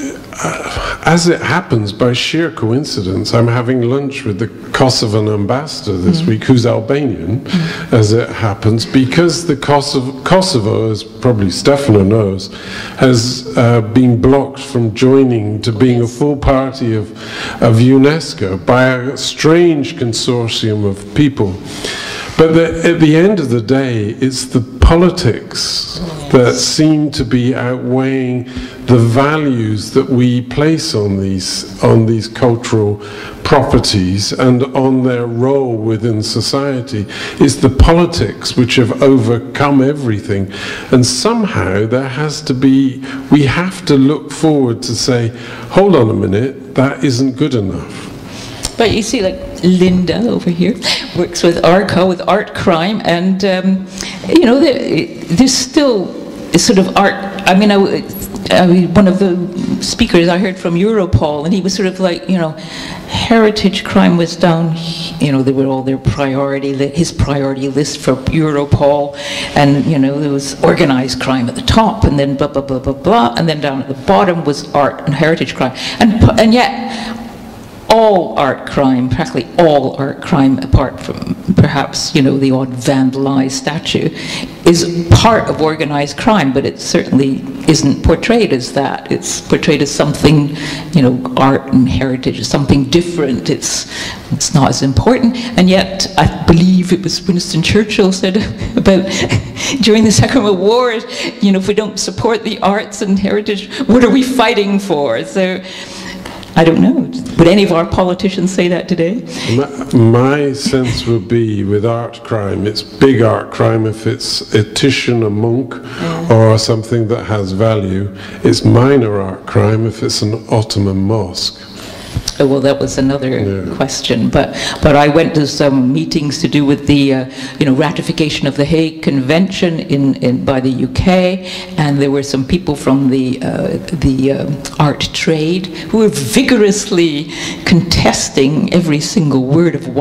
[SPEAKER 3] as it happens, by sheer coincidence, I'm having lunch with the Kosovan ambassador this week, who's Albanian, as it happens, because the Kosovo, as probably Stefano knows, has been blocked from joining to being a full party of UNESCO by a strange consortium of people. But at the end of the day, it's the politics that seem to be outweighing the values that we place on these cultural properties and on their role within society. It's the politics which have overcome everything. And somehow we have to look forward to say, hold on a minute, that isn't good enough.
[SPEAKER 2] But you see, like Linda over here works with ARCA, with art crime, and there's still sort of art. I mean, one of the speakers I heard from Europol, and he was sort of like, heritage crime was down. They were all their his priority list for Europol, and there was organized crime at the top, and then blah blah blah blah blah, and then down at the bottom was art and heritage crime, and yet. All art crime, practically all art crime, apart from perhaps, the odd vandalized statue, is part of organized crime, but it certainly isn't portrayed as that. It's portrayed as something, art and heritage is something different. It's not as important, and yet I believe it was Winston Churchill said about during the Second World War, if we don't support the arts and heritage, what are we fighting for? So. I don't know. Would any of our politicians say that today?
[SPEAKER 3] My sense would be with art crime, it's big art crime if it's a Titian, a monk, or something that has value. It's minor art crime if it's an Ottoman mosque.
[SPEAKER 2] Oh, well, that was another question. But I went to some meetings to do with the ratification of the Hague Convention by the UK, and there were some people from the art trade who were vigorously contesting every single word of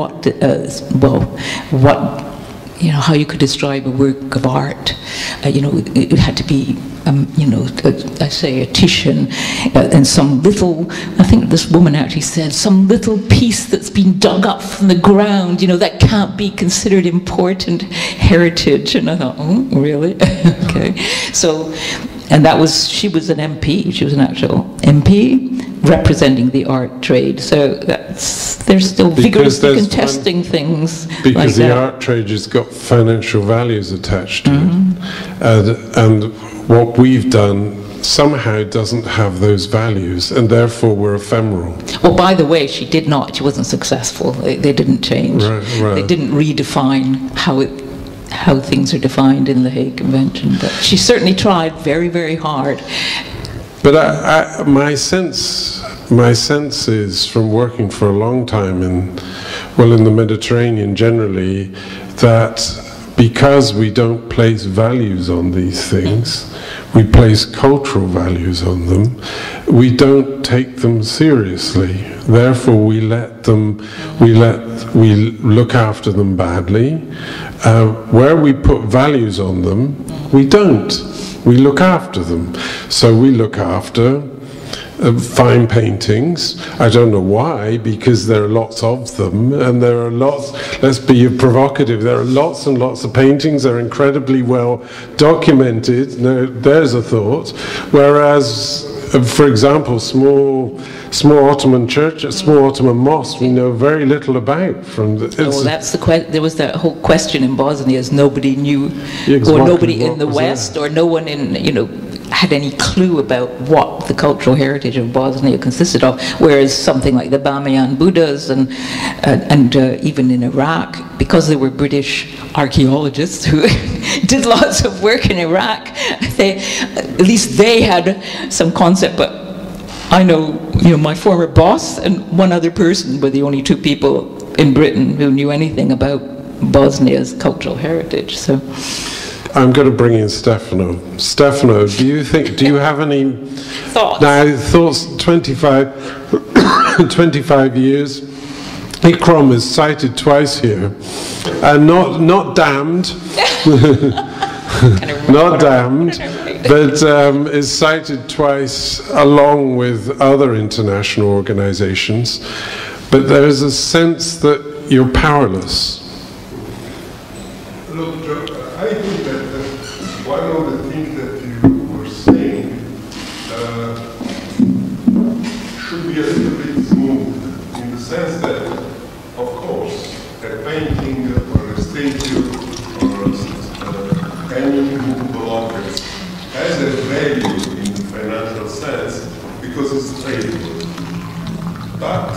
[SPEAKER 2] how you could describe a work of art. It had to be, I say a Titian, and some little, I think this woman actually said, some little piece that's been dug up from the ground, that can't be considered important heritage. And I thought, oh, really? Okay. So, and she was an MP, she was an actual MP representing the art trade. So they're still vigorously contesting things
[SPEAKER 3] because
[SPEAKER 2] like
[SPEAKER 3] the
[SPEAKER 2] that.
[SPEAKER 3] art trade has got financial values attached to it, and what we've done somehow doesn't have those values, and therefore we're ephemeral.
[SPEAKER 2] Well, by the way, she wasn't successful. They didn't change.
[SPEAKER 3] Right.
[SPEAKER 2] They didn't redefine how things are defined in the Hague Convention. But she certainly tried very, very hard.
[SPEAKER 3] But my sense is, from working for a long time in the Mediterranean generally, that because we don't place values on these things, we place cultural values on them, we don't take them seriously. Therefore, we look after them badly. Where we put values on them, we don't. We look after them. So we look after fine paintings. I don't know why, because there are lots of them, and there are lots, let's be provocative, there are lots and lots of paintings that are incredibly well documented. Now, there's a thought. Whereas, for example, small Ottoman churches, small Ottoman mosques, we know very little about.
[SPEAKER 2] There was that whole question in Bosnia, as nobody knew,
[SPEAKER 3] exactly,
[SPEAKER 2] or nobody in the West, or no one in, had any clue about what the cultural heritage of Bosnia consisted of, whereas something like the Bamiyan Buddhas and even in Iraq, because there were British archaeologists who did lots of work in Iraq, at least they had some concept. But I know, my former boss and one other person were the only two people in Britain who knew anything about Bosnia's cultural heritage. So
[SPEAKER 3] I'm going to bring in Stefano. Stefano, do you have any
[SPEAKER 2] thoughts?
[SPEAKER 3] Now, thoughts, 25 years. Ikram is cited twice here, and not damned, not damned, but is cited twice along with other international organizations. But there is a sense that you're powerless.
[SPEAKER 4] Look, I think that one of the things that you were saying should be a little bit smooth, in the sense that, of course, a painting or a statue or any movable object has a value in the financial sense because it's tradable. But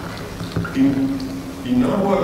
[SPEAKER 4] in our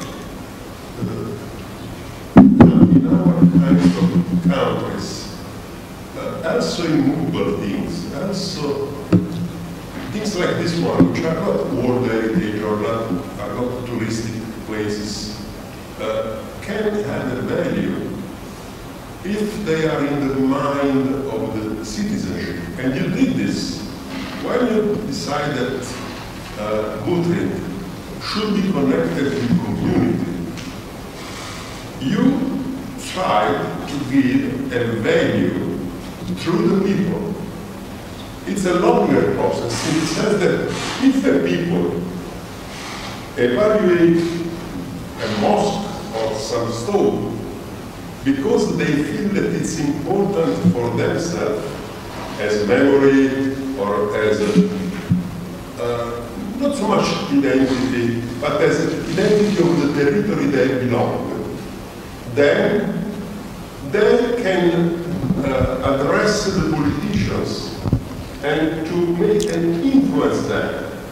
[SPEAKER 4] kinds of countries, also immovable things, also things like this one, which are not world heritage or are not touristic places, can have a value if they are in the mind of the citizenship. And you did this when you decided that Butrin should be connected with community. You tried to give a value through the people. It's a longer process in the sense that if the people evaluate a mosque or some stone because they feel that it's important for themselves as memory or as not so much identity, but as identity of the territory they belong, then they can address the politicians and to make and influence them.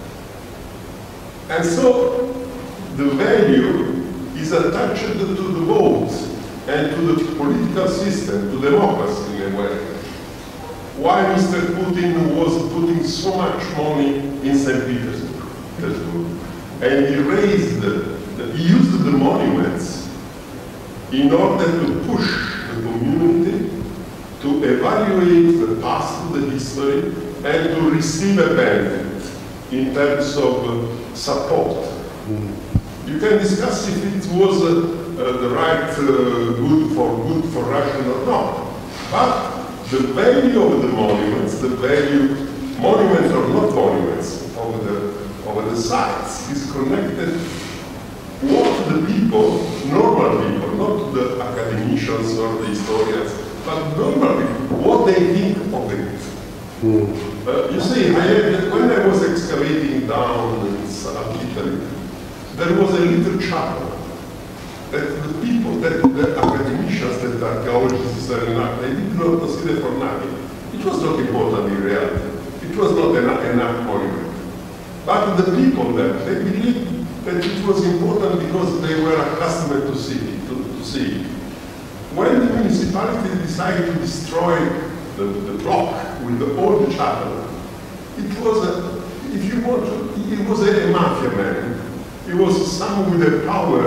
[SPEAKER 4] And so the value is attached to the vote and to the political system, to democracy in a way. Why Mr. Putin was putting so much money in St. Petersburg. And he used the monuments in order to push the community to evaluate the past, the history, and to receive a benefit in terms of support. You can discuss if it was the right good for Russia or not. But the value of the monuments, the value, monuments or not monuments, of the sites is connected what the people, normal people, not the academicians or the historians, but normal people, what they think of it. You see, when I was excavating down in South Italy, there was a little chapel that the people, that the academicians, that the archaeologists, they did not consider for nothing. It was not important in reality. It was not enough monument. But the people there, they believed that it was important because they were accustomed to see it. When the municipality decided to destroy the block with the old chapel, it was, if you want to, it was a mafia man. It was someone with a power,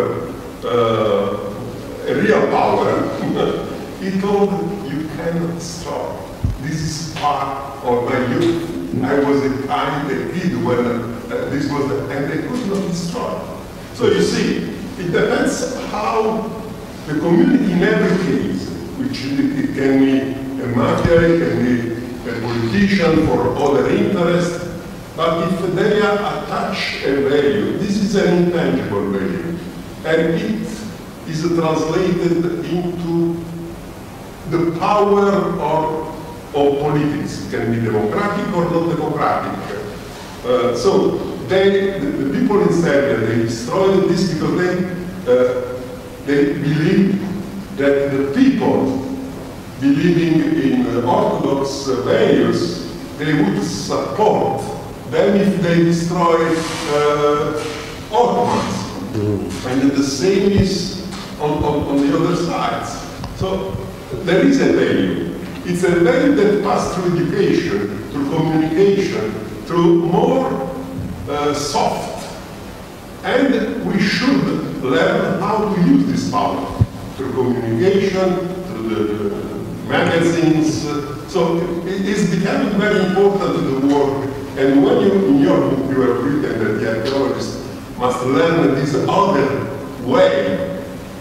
[SPEAKER 4] a real power. He told, you cannot destroy. This is part of my youth. I was a kid when this was, and they could not destroy. So you see, it depends how the community in every case, which it can be a mafia, it can be a politician for other interests, but if they are attached a value, this is an intangible value, and it is translated into the power of politics. It can be democratic or not democratic. So the people in Serbia, they destroyed this because they believe that the people believing in Orthodox values, they would support them if they destroy Ottomans. And the same is on the other side. So there is a value. It's a value that passes through education, through communication, through more soft. And we should learn how to use this power through communication, through the magazines. So it is becoming very important, the work. And when you, in your book, you have written that the archaeologists must learn this other way.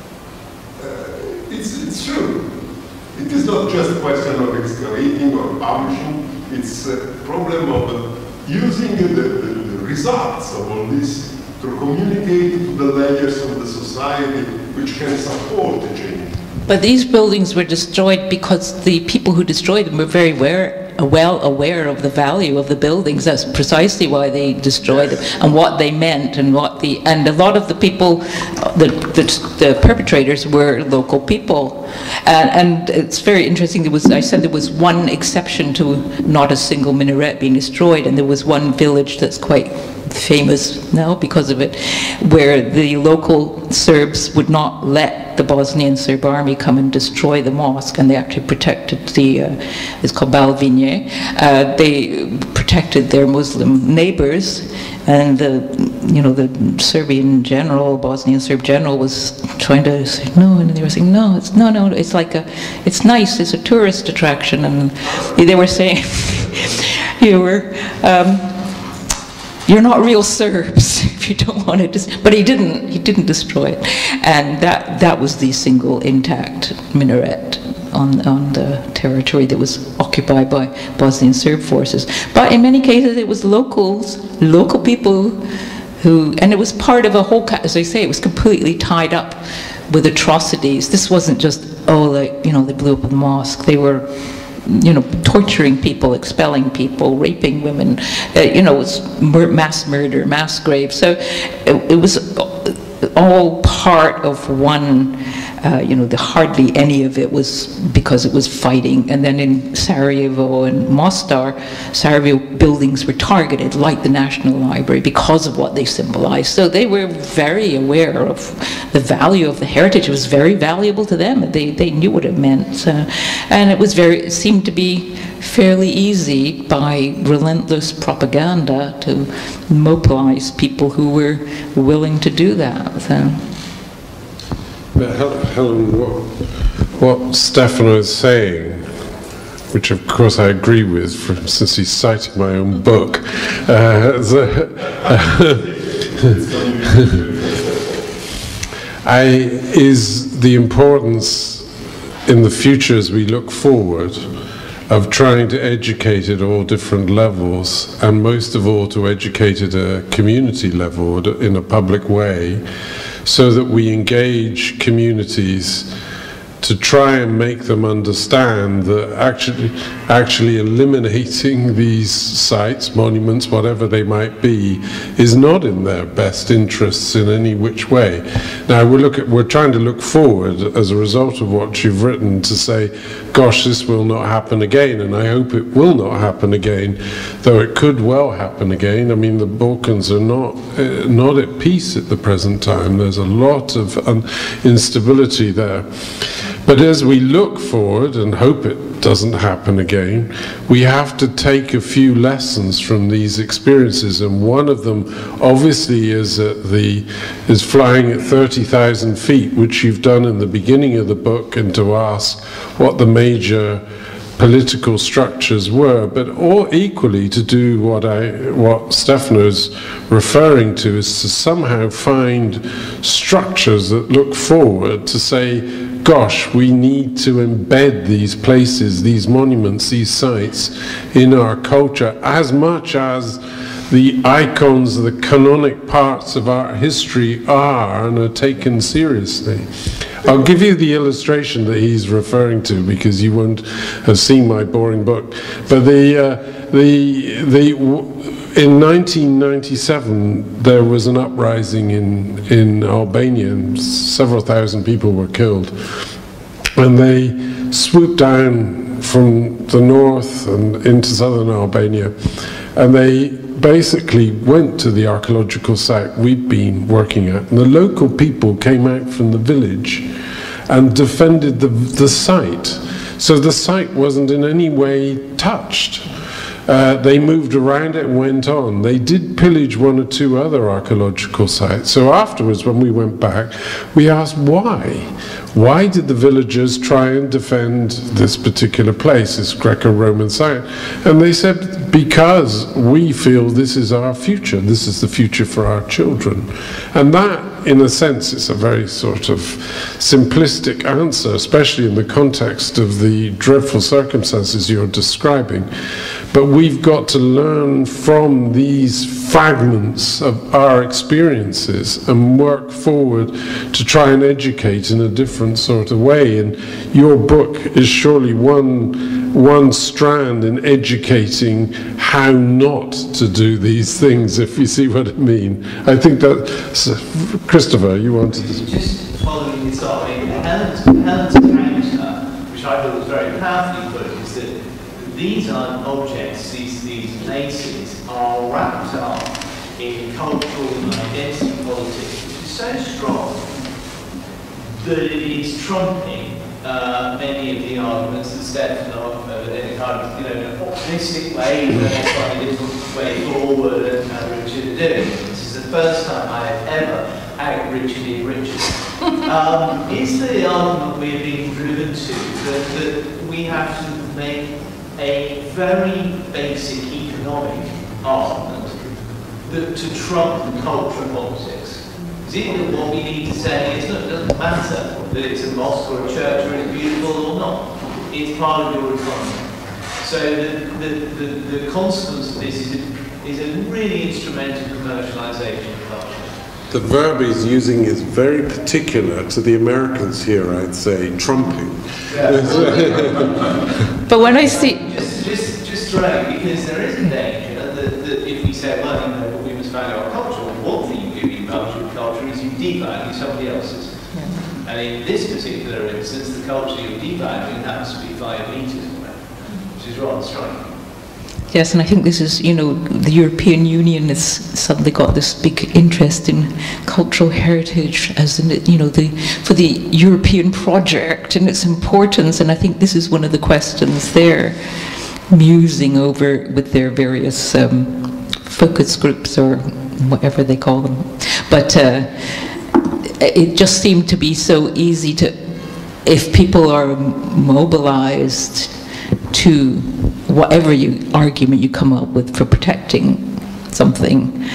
[SPEAKER 4] It's true. It is not just a question of excavating or publishing. It's a problem of using the results of all this to communicate to the layers of the society which can support the change.
[SPEAKER 2] But these buildings were destroyed because the people who destroyed them were very well aware of the value of the buildings. That's precisely why they destroyed them and what they meant and and a lot of the people, the perpetrators were local people. And it's very interesting. I said there was one exception to not a single minaret being destroyed, and there was one village that's quite famous now because of it, where the local Serbs would not let the Bosnian Serb army come and destroy the mosque, and they actually protected it's called Balvinje. They protected their Muslim neighbors, and the Serbian general, Bosnian Serb general, was trying to say no, and they were saying no, it's it's nice, it's a tourist attraction, and they were saying you're not real Serbs if you don't want to. But he didn't destroy it, and that was the single intact minaret on the territory that was occupied by Bosnian Serb forces. But in many cases, it was local people who, and it was part of a whole. As I say, it was completely tied up with atrocities. This wasn't just they blew up the mosque. They were torturing people, expelling people, raping women, it was mass murder, mass graves. So it was all part of one, hardly any of it was because it was fighting. And then in Sarajevo and Mostar, Sarajevo buildings were targeted, like the National Library, because of what they symbolized. So they were very aware of the value of the heritage. It was very valuable to them. They knew what it meant. And it seemed to be fairly easy by relentless propaganda to mobilize people who were willing to do that. So.
[SPEAKER 3] But Helen, what Stefano is saying, which of course I agree with, since he's citing my own book, is the importance in the future as we look forward of trying to educate at all different levels, and most of all to educate at a community level in a public way, so that we engage communities to try and make them understand that actually eliminating these sites, monuments, whatever they might be, is not in their best interests in any which way. Now we're trying to look forward as a result of what you've written to say, gosh, this will not happen again, and I hope it will not happen again, though it could well happen again. I mean, the Balkans are not at peace at the present time. There's a lot of instability there. But as we look forward and hope it doesn't happen again, we have to take a few lessons from these experiences, and one of them obviously is flying at 30,000 feet, which you've done in the beginning of the book, and to ask what the major political structures were, but all equally to do what Stefano's referring to, is to somehow find structures that look forward to say, gosh, we need to embed these places, these monuments, these sites in our culture as much as the icons, the canonic parts of art history are and are taken seriously. I'll give you the illustration that he's referring to because you won't have seen my boring book. But in 1997, there was an uprising in Albania, and several thousand people were killed. And they swooped down from the north and into southern Albania, and they basically went to the archaeological site we'd been working at, and the local people came out from the village and defended the site. So the site wasn't in any way touched. They moved around it and went on. They did pillage one or two other archaeological sites. So afterwards, when we went back, we asked why. Why did the villagers try and defend this particular place, this Greco-Roman site? And they said, because we feel this is our future, this is the future for our children. And that, in a sense, is a very sort of simplistic answer, especially in the context of the dreadful circumstances you're describing. But we've got to learn from these fragments of our experiences and work forward to try and educate in a different sort of way. And your book is surely one strand in educating how not to do these things, if you see what I mean. I think that, Christopher, you wanted to...
[SPEAKER 1] Just following this up, Helen's counter, which I thought was very powerfully put, is that these aren't objects, these places are wrapped up in cultural and identity politics, which is so strong that it is trumping many of the arguments that Stefan in a kind of, optimistic way, in a slightly different way forward, and Richard are doing. This is the first time I have ever out-Richarded Richard. Is the argument we're being driven to that we have to make a very basic economic argument to trump culture and politics? Is it that what we need to say is, look, it doesn't matter that it's a mosque or a church or it's beautiful or not, it's part of your economy. So the consequence of this is a really instrumental commercialization of culture.
[SPEAKER 3] The verb he's using is very particular to the Americans here, I'd say, trumping.
[SPEAKER 1] Yeah.
[SPEAKER 2] But when I see...
[SPEAKER 1] Just throwing, because there is a danger that if we say, well, we must value our culture, one thing you do in culture is you devalue somebody else's. Yeah. And in this particular instance, the culture you're devaluing happens to be 5 meters away, which is rather striking.
[SPEAKER 2] Yes, and I think this is, the European Union has suddenly got this big interest in cultural heritage as in, for the European project and its importance, and I think this is one of the questions they're musing over with their various focus groups or whatever they call them. But it just seemed to be so easy to, if people are mobilized to whatever argument you come up with for protecting something,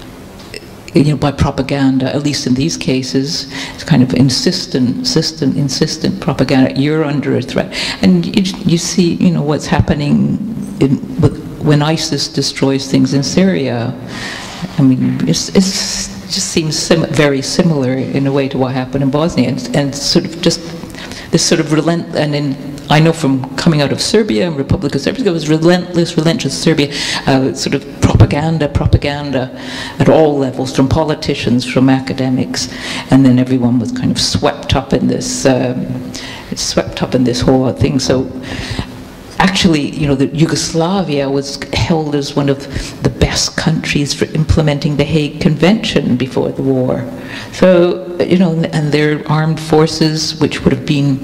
[SPEAKER 2] by propaganda, at least in these cases, it's kind of insistent propaganda. You're under a threat, and you see, what's happening when ISIS destroys things in Syria. I mean, it just seems very similar in a way to what happened in Bosnia, and sort of just this sort of I know from coming out of Serbia and Republic of Serbia, it was relentless Serbia, sort of propaganda at all levels, from politicians, from academics, and then everyone was kind of swept up in this whole thing. So actually, Yugoslavia was held as one of the best countries for implementing the Hague Convention before the war. So, and their armed forces, which would have been,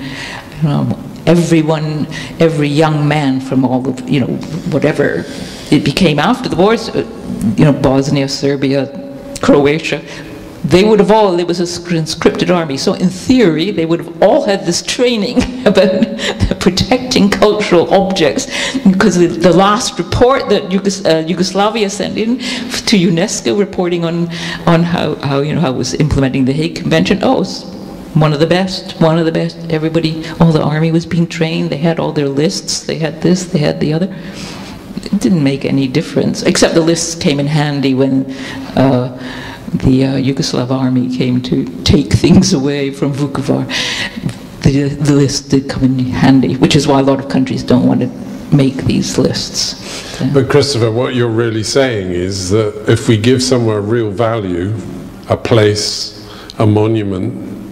[SPEAKER 2] every young man from all of, whatever it became after the wars, Bosnia, Serbia, Croatia, they would have all, it was a conscripted army. So in theory, they would have all had this training about protecting cultural objects, because the last report that Yugoslavia sent in to UNESCO, reporting on how it was implementing the Hague Convention, it's one of the best. Everybody, all the army was being trained. They had all their lists. They had this, they had the other. It didn't make any difference, except the lists came in handy when the Yugoslav army came to take things away from Vukovar. The list did come in handy, which is why a lot of countries don't want to make these lists. So.
[SPEAKER 3] But Christopher, what you're really saying is that if we give somewhere real value, a place, a monument,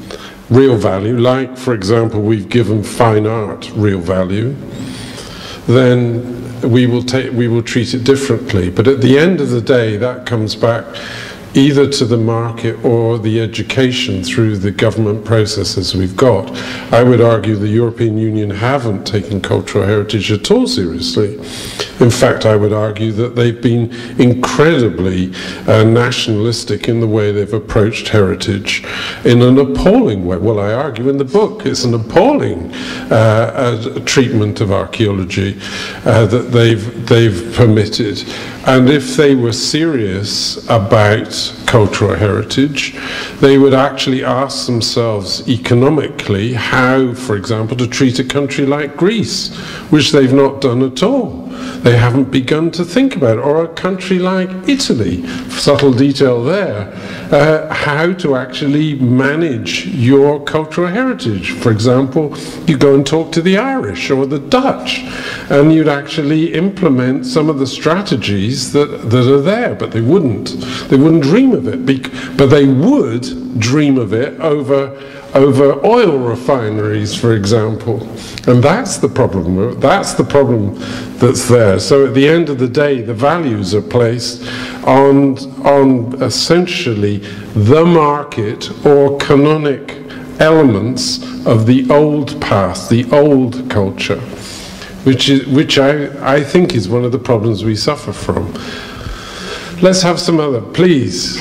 [SPEAKER 3] real value, like, for example, we've given fine art real value, then we will treat it differently. But at the end of the day, that comes back either to the market or the education through the government processes we've got. I would argue the European Union haven't taken cultural heritage at all seriously. In fact, I would argue that they've been incredibly nationalistic in the way they've approached heritage in an appalling way. Well, I argue in the book it's an appalling treatment of archaeology that they've permitted. And if they were serious about cultural heritage, they would actually ask themselves economically how, for example, to treat a country like Greece, which they've not done at all. They haven't begun to think about it. Or a country like Italy, subtle detail there, how to actually manage your cultural heritage. For example, you go and talk to the Irish or the Dutch, and you'd actually implement some of the strategies that are there, but they wouldn't dream of it, but they would dream of it over oil refineries, for example. And that's the problem. That's the problem that's there. So at the end of the day, the values are placed on essentially the market or canonic elements of the old past, the old culture, which I think is one of the problems we suffer from. Let's have some other, please.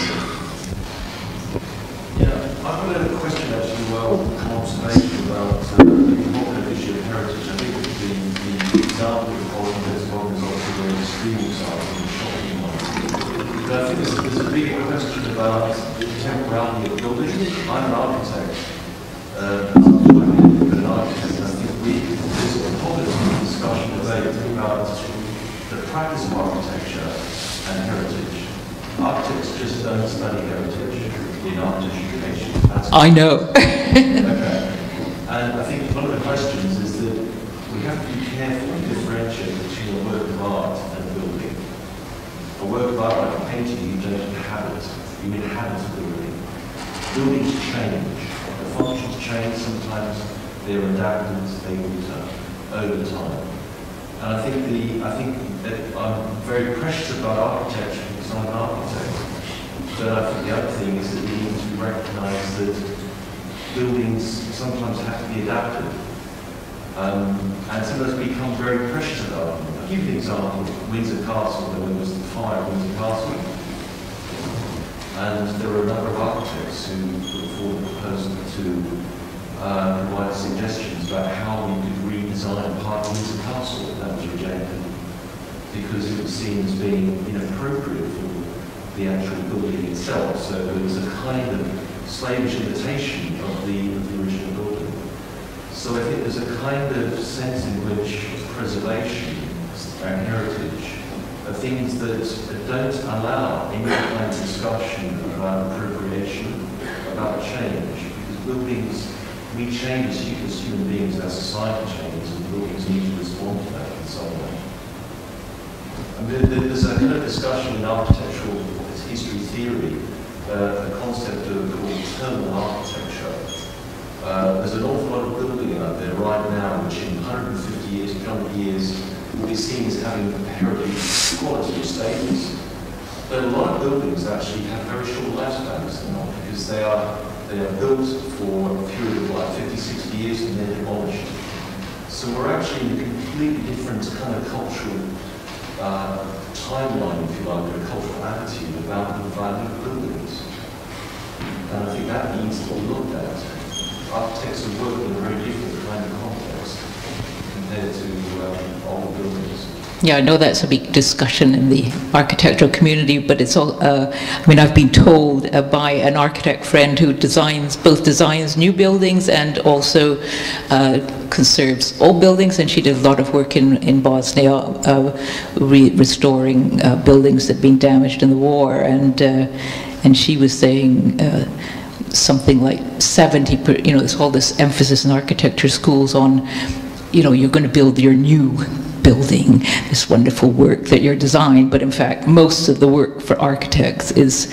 [SPEAKER 2] I know.
[SPEAKER 5] Okay. And I think one of the questions is that we have to be careful and differentiate between a work of art and a building. A work of art like a painting, you don't inhabit. You inhabit a building. Buildings change. The functions change. Sometimes they're adapted, they alter over time. And I think that I'm very precious about architecture because I'm an architect. But I think the other thing is that we need to recognise that buildings sometimes have to be adapted and sometimes become very precious about them. I'll give you an example of Windsor Castle, when there was the fire at Windsor Castle. And there were a number of architects who put forward a proposal to provide suggestions about how we could redesign part of Windsor Castle. That was rejected because it was seen as being inappropriate for the actual building itself. So there was a kind of slavish imitation of the original building. So I think there's a kind of sense in which preservation and heritage are things that don't allow any kind of discussion about appropriation, about change, because buildings, we change as human beings, our society changes, and buildings need to respond to that in some way. And there's a kind of discussion in architectural history theory, a concept called terminal architecture. There's an awful lot of building out there right now which in 150 years, 200 years will be seen as having heritage quality or status. But a lot of buildings actually have very short lifespans because they are built for a period of like 50, 60 years and then demolished. So we're actually in a completely different kind of cultural timeline, if you like, a cultural attitude about the value of buildings. And I think that needs to be looked at. Architects are working in a very different kind of context compared to old buildings.
[SPEAKER 2] Yeah, I know that's a big discussion in the architectural community, but it's all, I mean, I've been told by an architect friend who both designs new buildings and also conserves old buildings, and she did a lot of work in Bosnia, restoring buildings that had been damaged in the war, and she was saying something like 70%, there's all this emphasis in architecture schools on, you're going to build your new building this wonderful work that you're designing, but in fact most of the work for architects is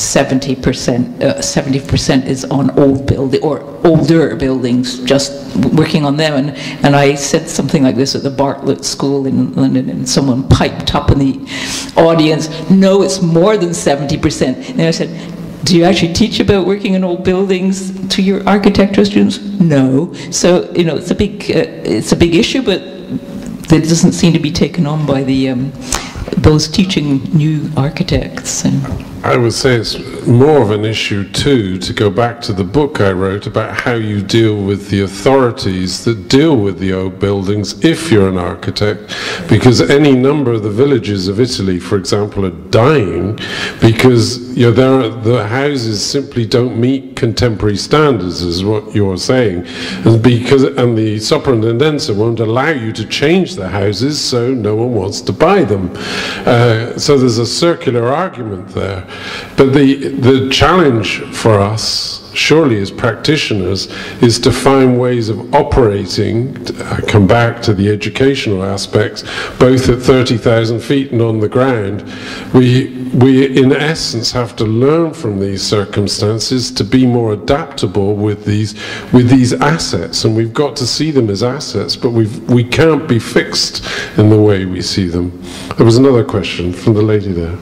[SPEAKER 2] 70% is on old building or older buildings, just working on them. And I said something like this at the Bartlett School in London, and someone piped up in the audience, no, it's more than 70%. And I said, do you actually teach about working in old buildings to your architecture students? No. So, you know, it's a big issue, but that doesn't seem to be taken on by the those teaching new architects.
[SPEAKER 3] I would say it's more of an issue too, to go back to the book I wrote about how you deal with the authorities that deal with the old buildings if you're an architect, because any number of the villages of Italy, for example, are dying because the houses simply don't meet contemporary standards, is what you're saying, and the Soprintendenza won't allow you to change the houses, so no one wants to buy them. So there's a circular argument there. But the challenge for us, surely as practitioners, is to find ways of operating, come back to the educational aspects, both at 30,000 feet and on the ground. We in essence have to learn from these circumstances to be more adaptable with these assets, and we've got to see them as assets, but we can't be fixed in the way we see them. There was another question from the lady there.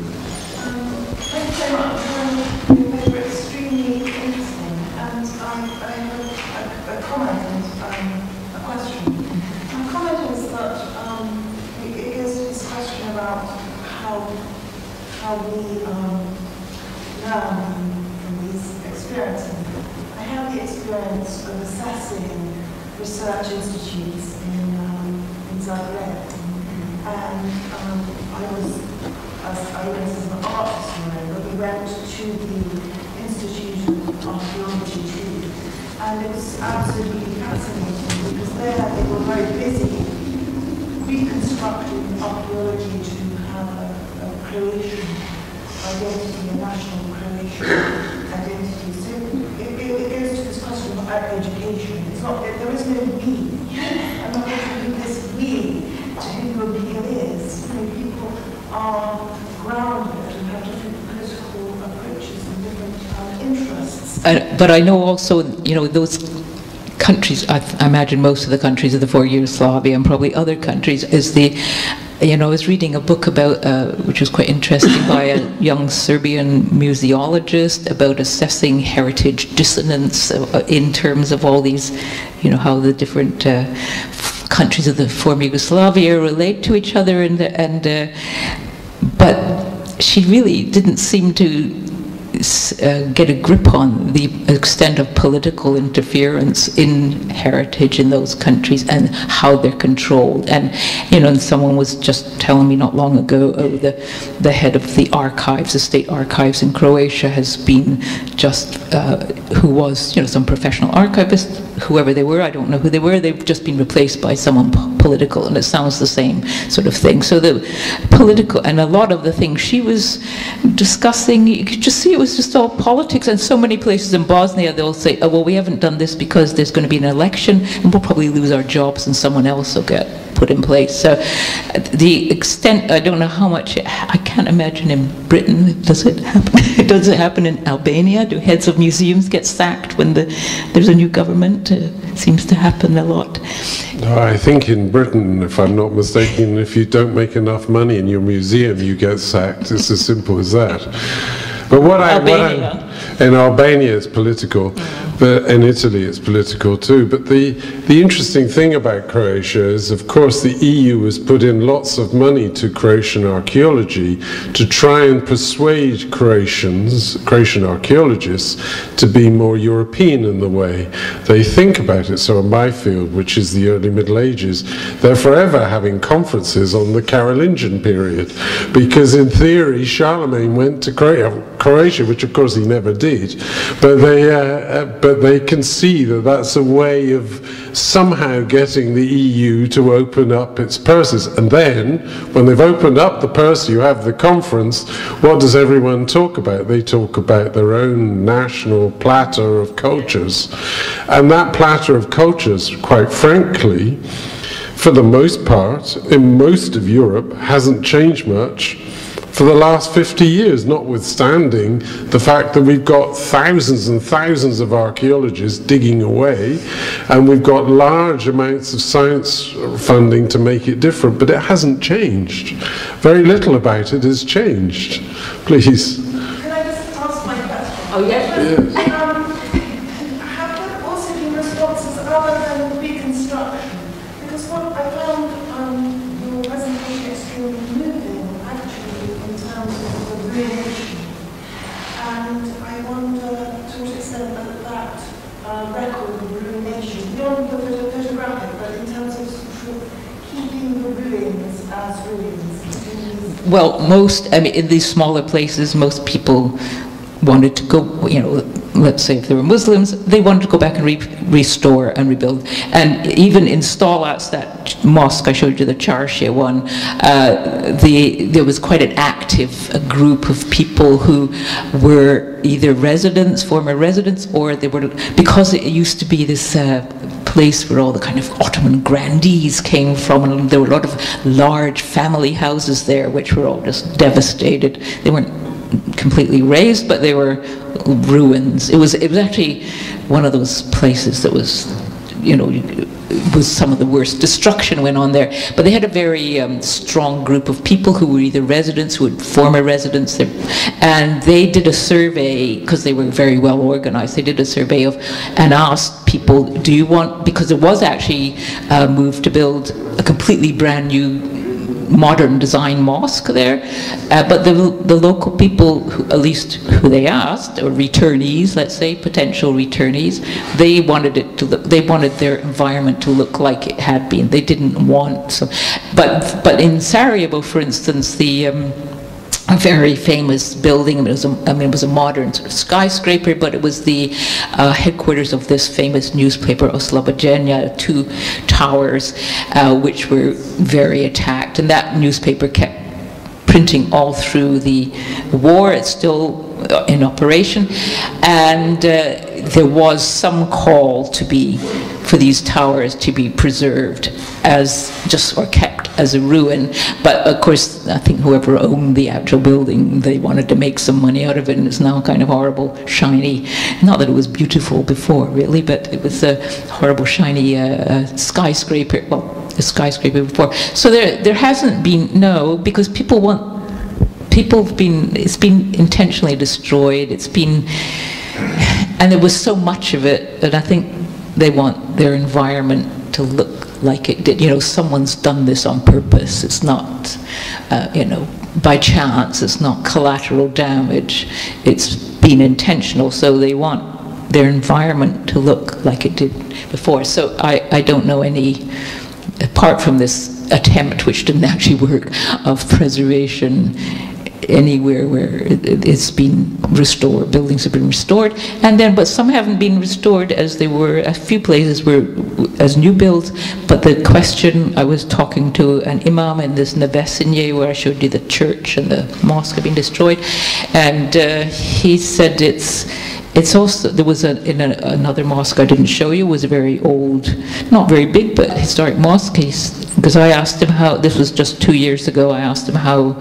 [SPEAKER 2] But I know also, you know, those countries, I imagine most of the countries of the former Yugoslavia and probably other countries, is the, you know, I was reading a book about, which was quite interesting, by a young Serbian museologist about assessing heritage dissonance in terms of all these, you know, how the different countries of the former Yugoslavia relate to each other, but she really didn't seem to get a grip on the extent of political interference in heritage in those countries and how they're controlled. And, you know, and someone was just telling me not long ago, oh, the head of the archives, the state archives in Croatia, has been just, who was, you know, some professional archivist, whoever they were, I don't know who they were, they've just been replaced by someone political, and it sounds the same sort of thing. So the political, and a lot of the things she was discussing, you could just see it was just all politics. And so many places in Bosnia, they'll say, oh, well, we haven't done this because there's going to be an election, and we'll probably lose our jobs and someone else will get put in place. So the extent, I don't know how much, I can't imagine in Britain, does it happen? Does it happen in Albania? Do heads of museums get sacked when there's a new government? Seems to happen a lot.
[SPEAKER 3] I think in Britain, if I'm not mistaken, if you don't make enough money in your museum, you get sacked. It's as simple as that. But in Albania it's political, but in Italy it's political too. But the interesting thing about Croatia is, of course, the EU has put in lots of money to Croatian archaeology to try and persuade Croatian archaeologists to be more European in the way they think about it. So in my field, which is the early Middle Ages, they're forever having conferences on the Carolingian period, because in theory Charlemagne went to Croatia, which of course he never did, but they can see that that's a way of somehow getting the EU to open up its purses. And then, when they've opened up the purse, you have the conference, what does everyone talk about? They talk about their own national platter of cultures. And that platter of cultures, quite frankly, for the most part, in most of Europe, hasn't changed much for the last 50 years, notwithstanding the fact that we've got thousands and thousands of archaeologists digging away, and we've got large amounts of science funding to make it different, but it hasn't changed. Very little about it has changed. Please.
[SPEAKER 6] Can I just ask my question?
[SPEAKER 2] Oh, yes.
[SPEAKER 6] Have there also been responses other than reconstruction? Because what I found your presentation extremely moving, actually, in terms of the ruination. And I wonder to what extent that record of ruination, beyond the photographic, but in terms of sort of keeping the ruins as ruins.
[SPEAKER 2] Well, in these smaller places, most people wanted to go, let's say if they were Muslims, they wanted to go back and restore and rebuild. And even in Stolac, that mosque I showed you, the Charshia one, there was quite an active group of people who were either residents, former residents, or they were, because it used to be this place where all the kind of Ottoman grandees came from, and there were a lot of large family houses there, which were all just devastated. They weren't completely razed, but they were ruins. It was actually one of those places that was, was some of the worst destruction went on there. But they had a very strong group of people who were either residents, who were former residents, and they did a survey, because they were very well organized, they did a survey and asked people, do you want, because it was actually moved to build a completely brand new modern design mosque there, but the local people, at least who they asked, or returnees, let's say, potential returnees, they wanted their environment to look like it had been. They didn't want some, but in Sarajevo, for instance, a very famous building. It was a modern sort of skyscraper, but it was the headquarters of this famous newspaper, Oslobođenja, 2 towers, which were very attacked. And that newspaper kept printing all through the war. It's still in operation. And there was some call for these towers to be preserved or kept as a ruin. But of course, I think whoever owned the actual building, they wanted to make some money out of it, and it's now kind of horrible, shiny. Not that it was beautiful before, really, but it was a horrible, shiny skyscraper. Well, a skyscraper before. So there hasn't been, because it's been intentionally destroyed. And there was so much of it that I think they want their environment to look like it did. Someone's done this on purpose. It's not, by chance. It's not collateral damage. It's been intentional. So they want their environment to look like it did before. So I don't know any, apart from this attempt, which didn't actually work, of preservation anywhere where it's been restored, buildings have been restored, but some haven't been restored as they were. A few places were as new builds, but the question, I was talking to an imam in this Nevesinje, where I showed you the church and the mosque had been destroyed, and he said it's also, there was another mosque I didn't show you, was a very old, not very big, but historic mosque, because I asked him how, this was just 2 years ago, I asked him how,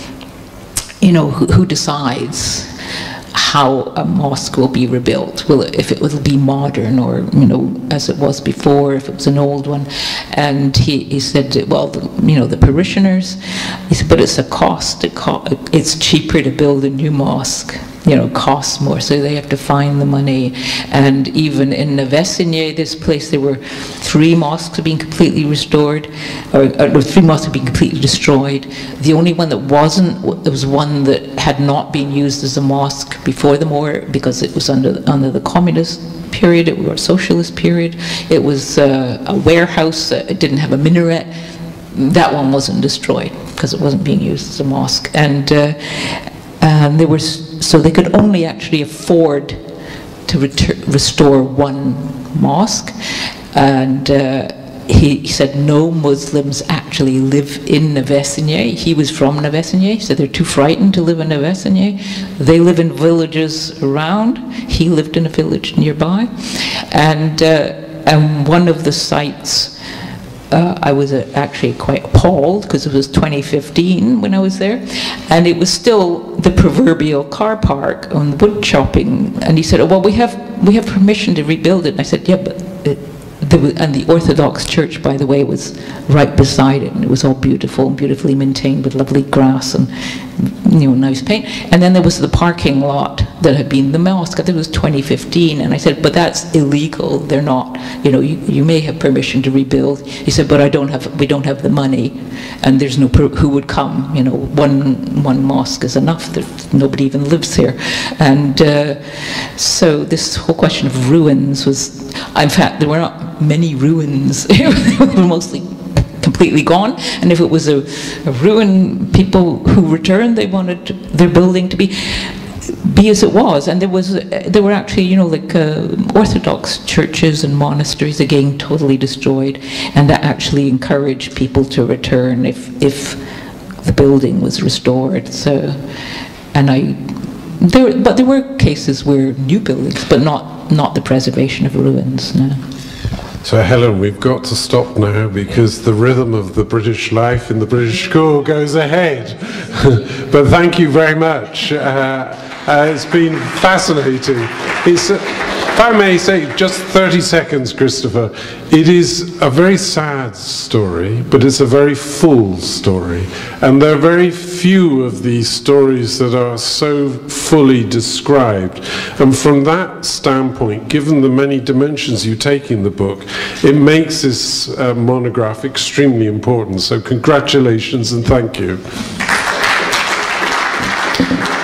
[SPEAKER 2] who decides how a mosque will be rebuilt? If it will be modern, or as it was before, if it was an old one? And he said, well, the parishioners. He said, but it's a cost. It's cheaper to build a new mosque. Costs more, so they have to find the money. And even in Nevesinje, this place, there were 3 mosques being completely restored, or 3 mosques being completely destroyed. The only one that wasn't, there was one that had not been used as a mosque before the war, because it was under the communist period, or socialist period. It was a warehouse. It didn't have a minaret. That one wasn't destroyed because it wasn't being used as a mosque. And there was, so they could only actually afford to restore 1 mosque. And he said no Muslims actually live in Nevesinje. He was from Nevesinje. He said they're too frightened to live in Nevesinje. They live in villages around. He lived in a village nearby. And one of the sites I was actually quite appalled because it was 2015 when I was there, and it was still the proverbial car park on wood chopping. And he said, "Oh, well, we have permission to rebuild it." And I said, "Yeah, but." And the Orthodox church, by the way, was right beside it, and it was all beautiful and beautifully maintained with lovely grass and nice paint. And then there was the parking lot that had been the mosque. I think it was 2015, and I said, "But that's illegal. They're not. You may have permission to rebuild." He said, "But we don't have the money, and there's no who would come. One mosque is enough. Nobody even lives here." And so this whole question of ruins was, in fact, there were not many ruins. They were mostly completely gone, and if it was a ruin, people who returned, they wanted their building to be as it was. And there were actually Orthodox churches and monasteries, again totally destroyed, and that actually encouraged people to return if the building was restored. So, but there were cases where new buildings, but not the preservation of ruins. No.
[SPEAKER 3] So Helen, we've got to stop now because the rhythm of the British life in the British school goes ahead. But thank you very much. It's been fascinating. If I may say, just 30 seconds, Christopher, it is a very sad story, but it's a very full story. And there are very few of these stories that are so fully described. And from that standpoint, given the many dimensions you take in the book, it makes this monograph extremely important. So congratulations and thank you.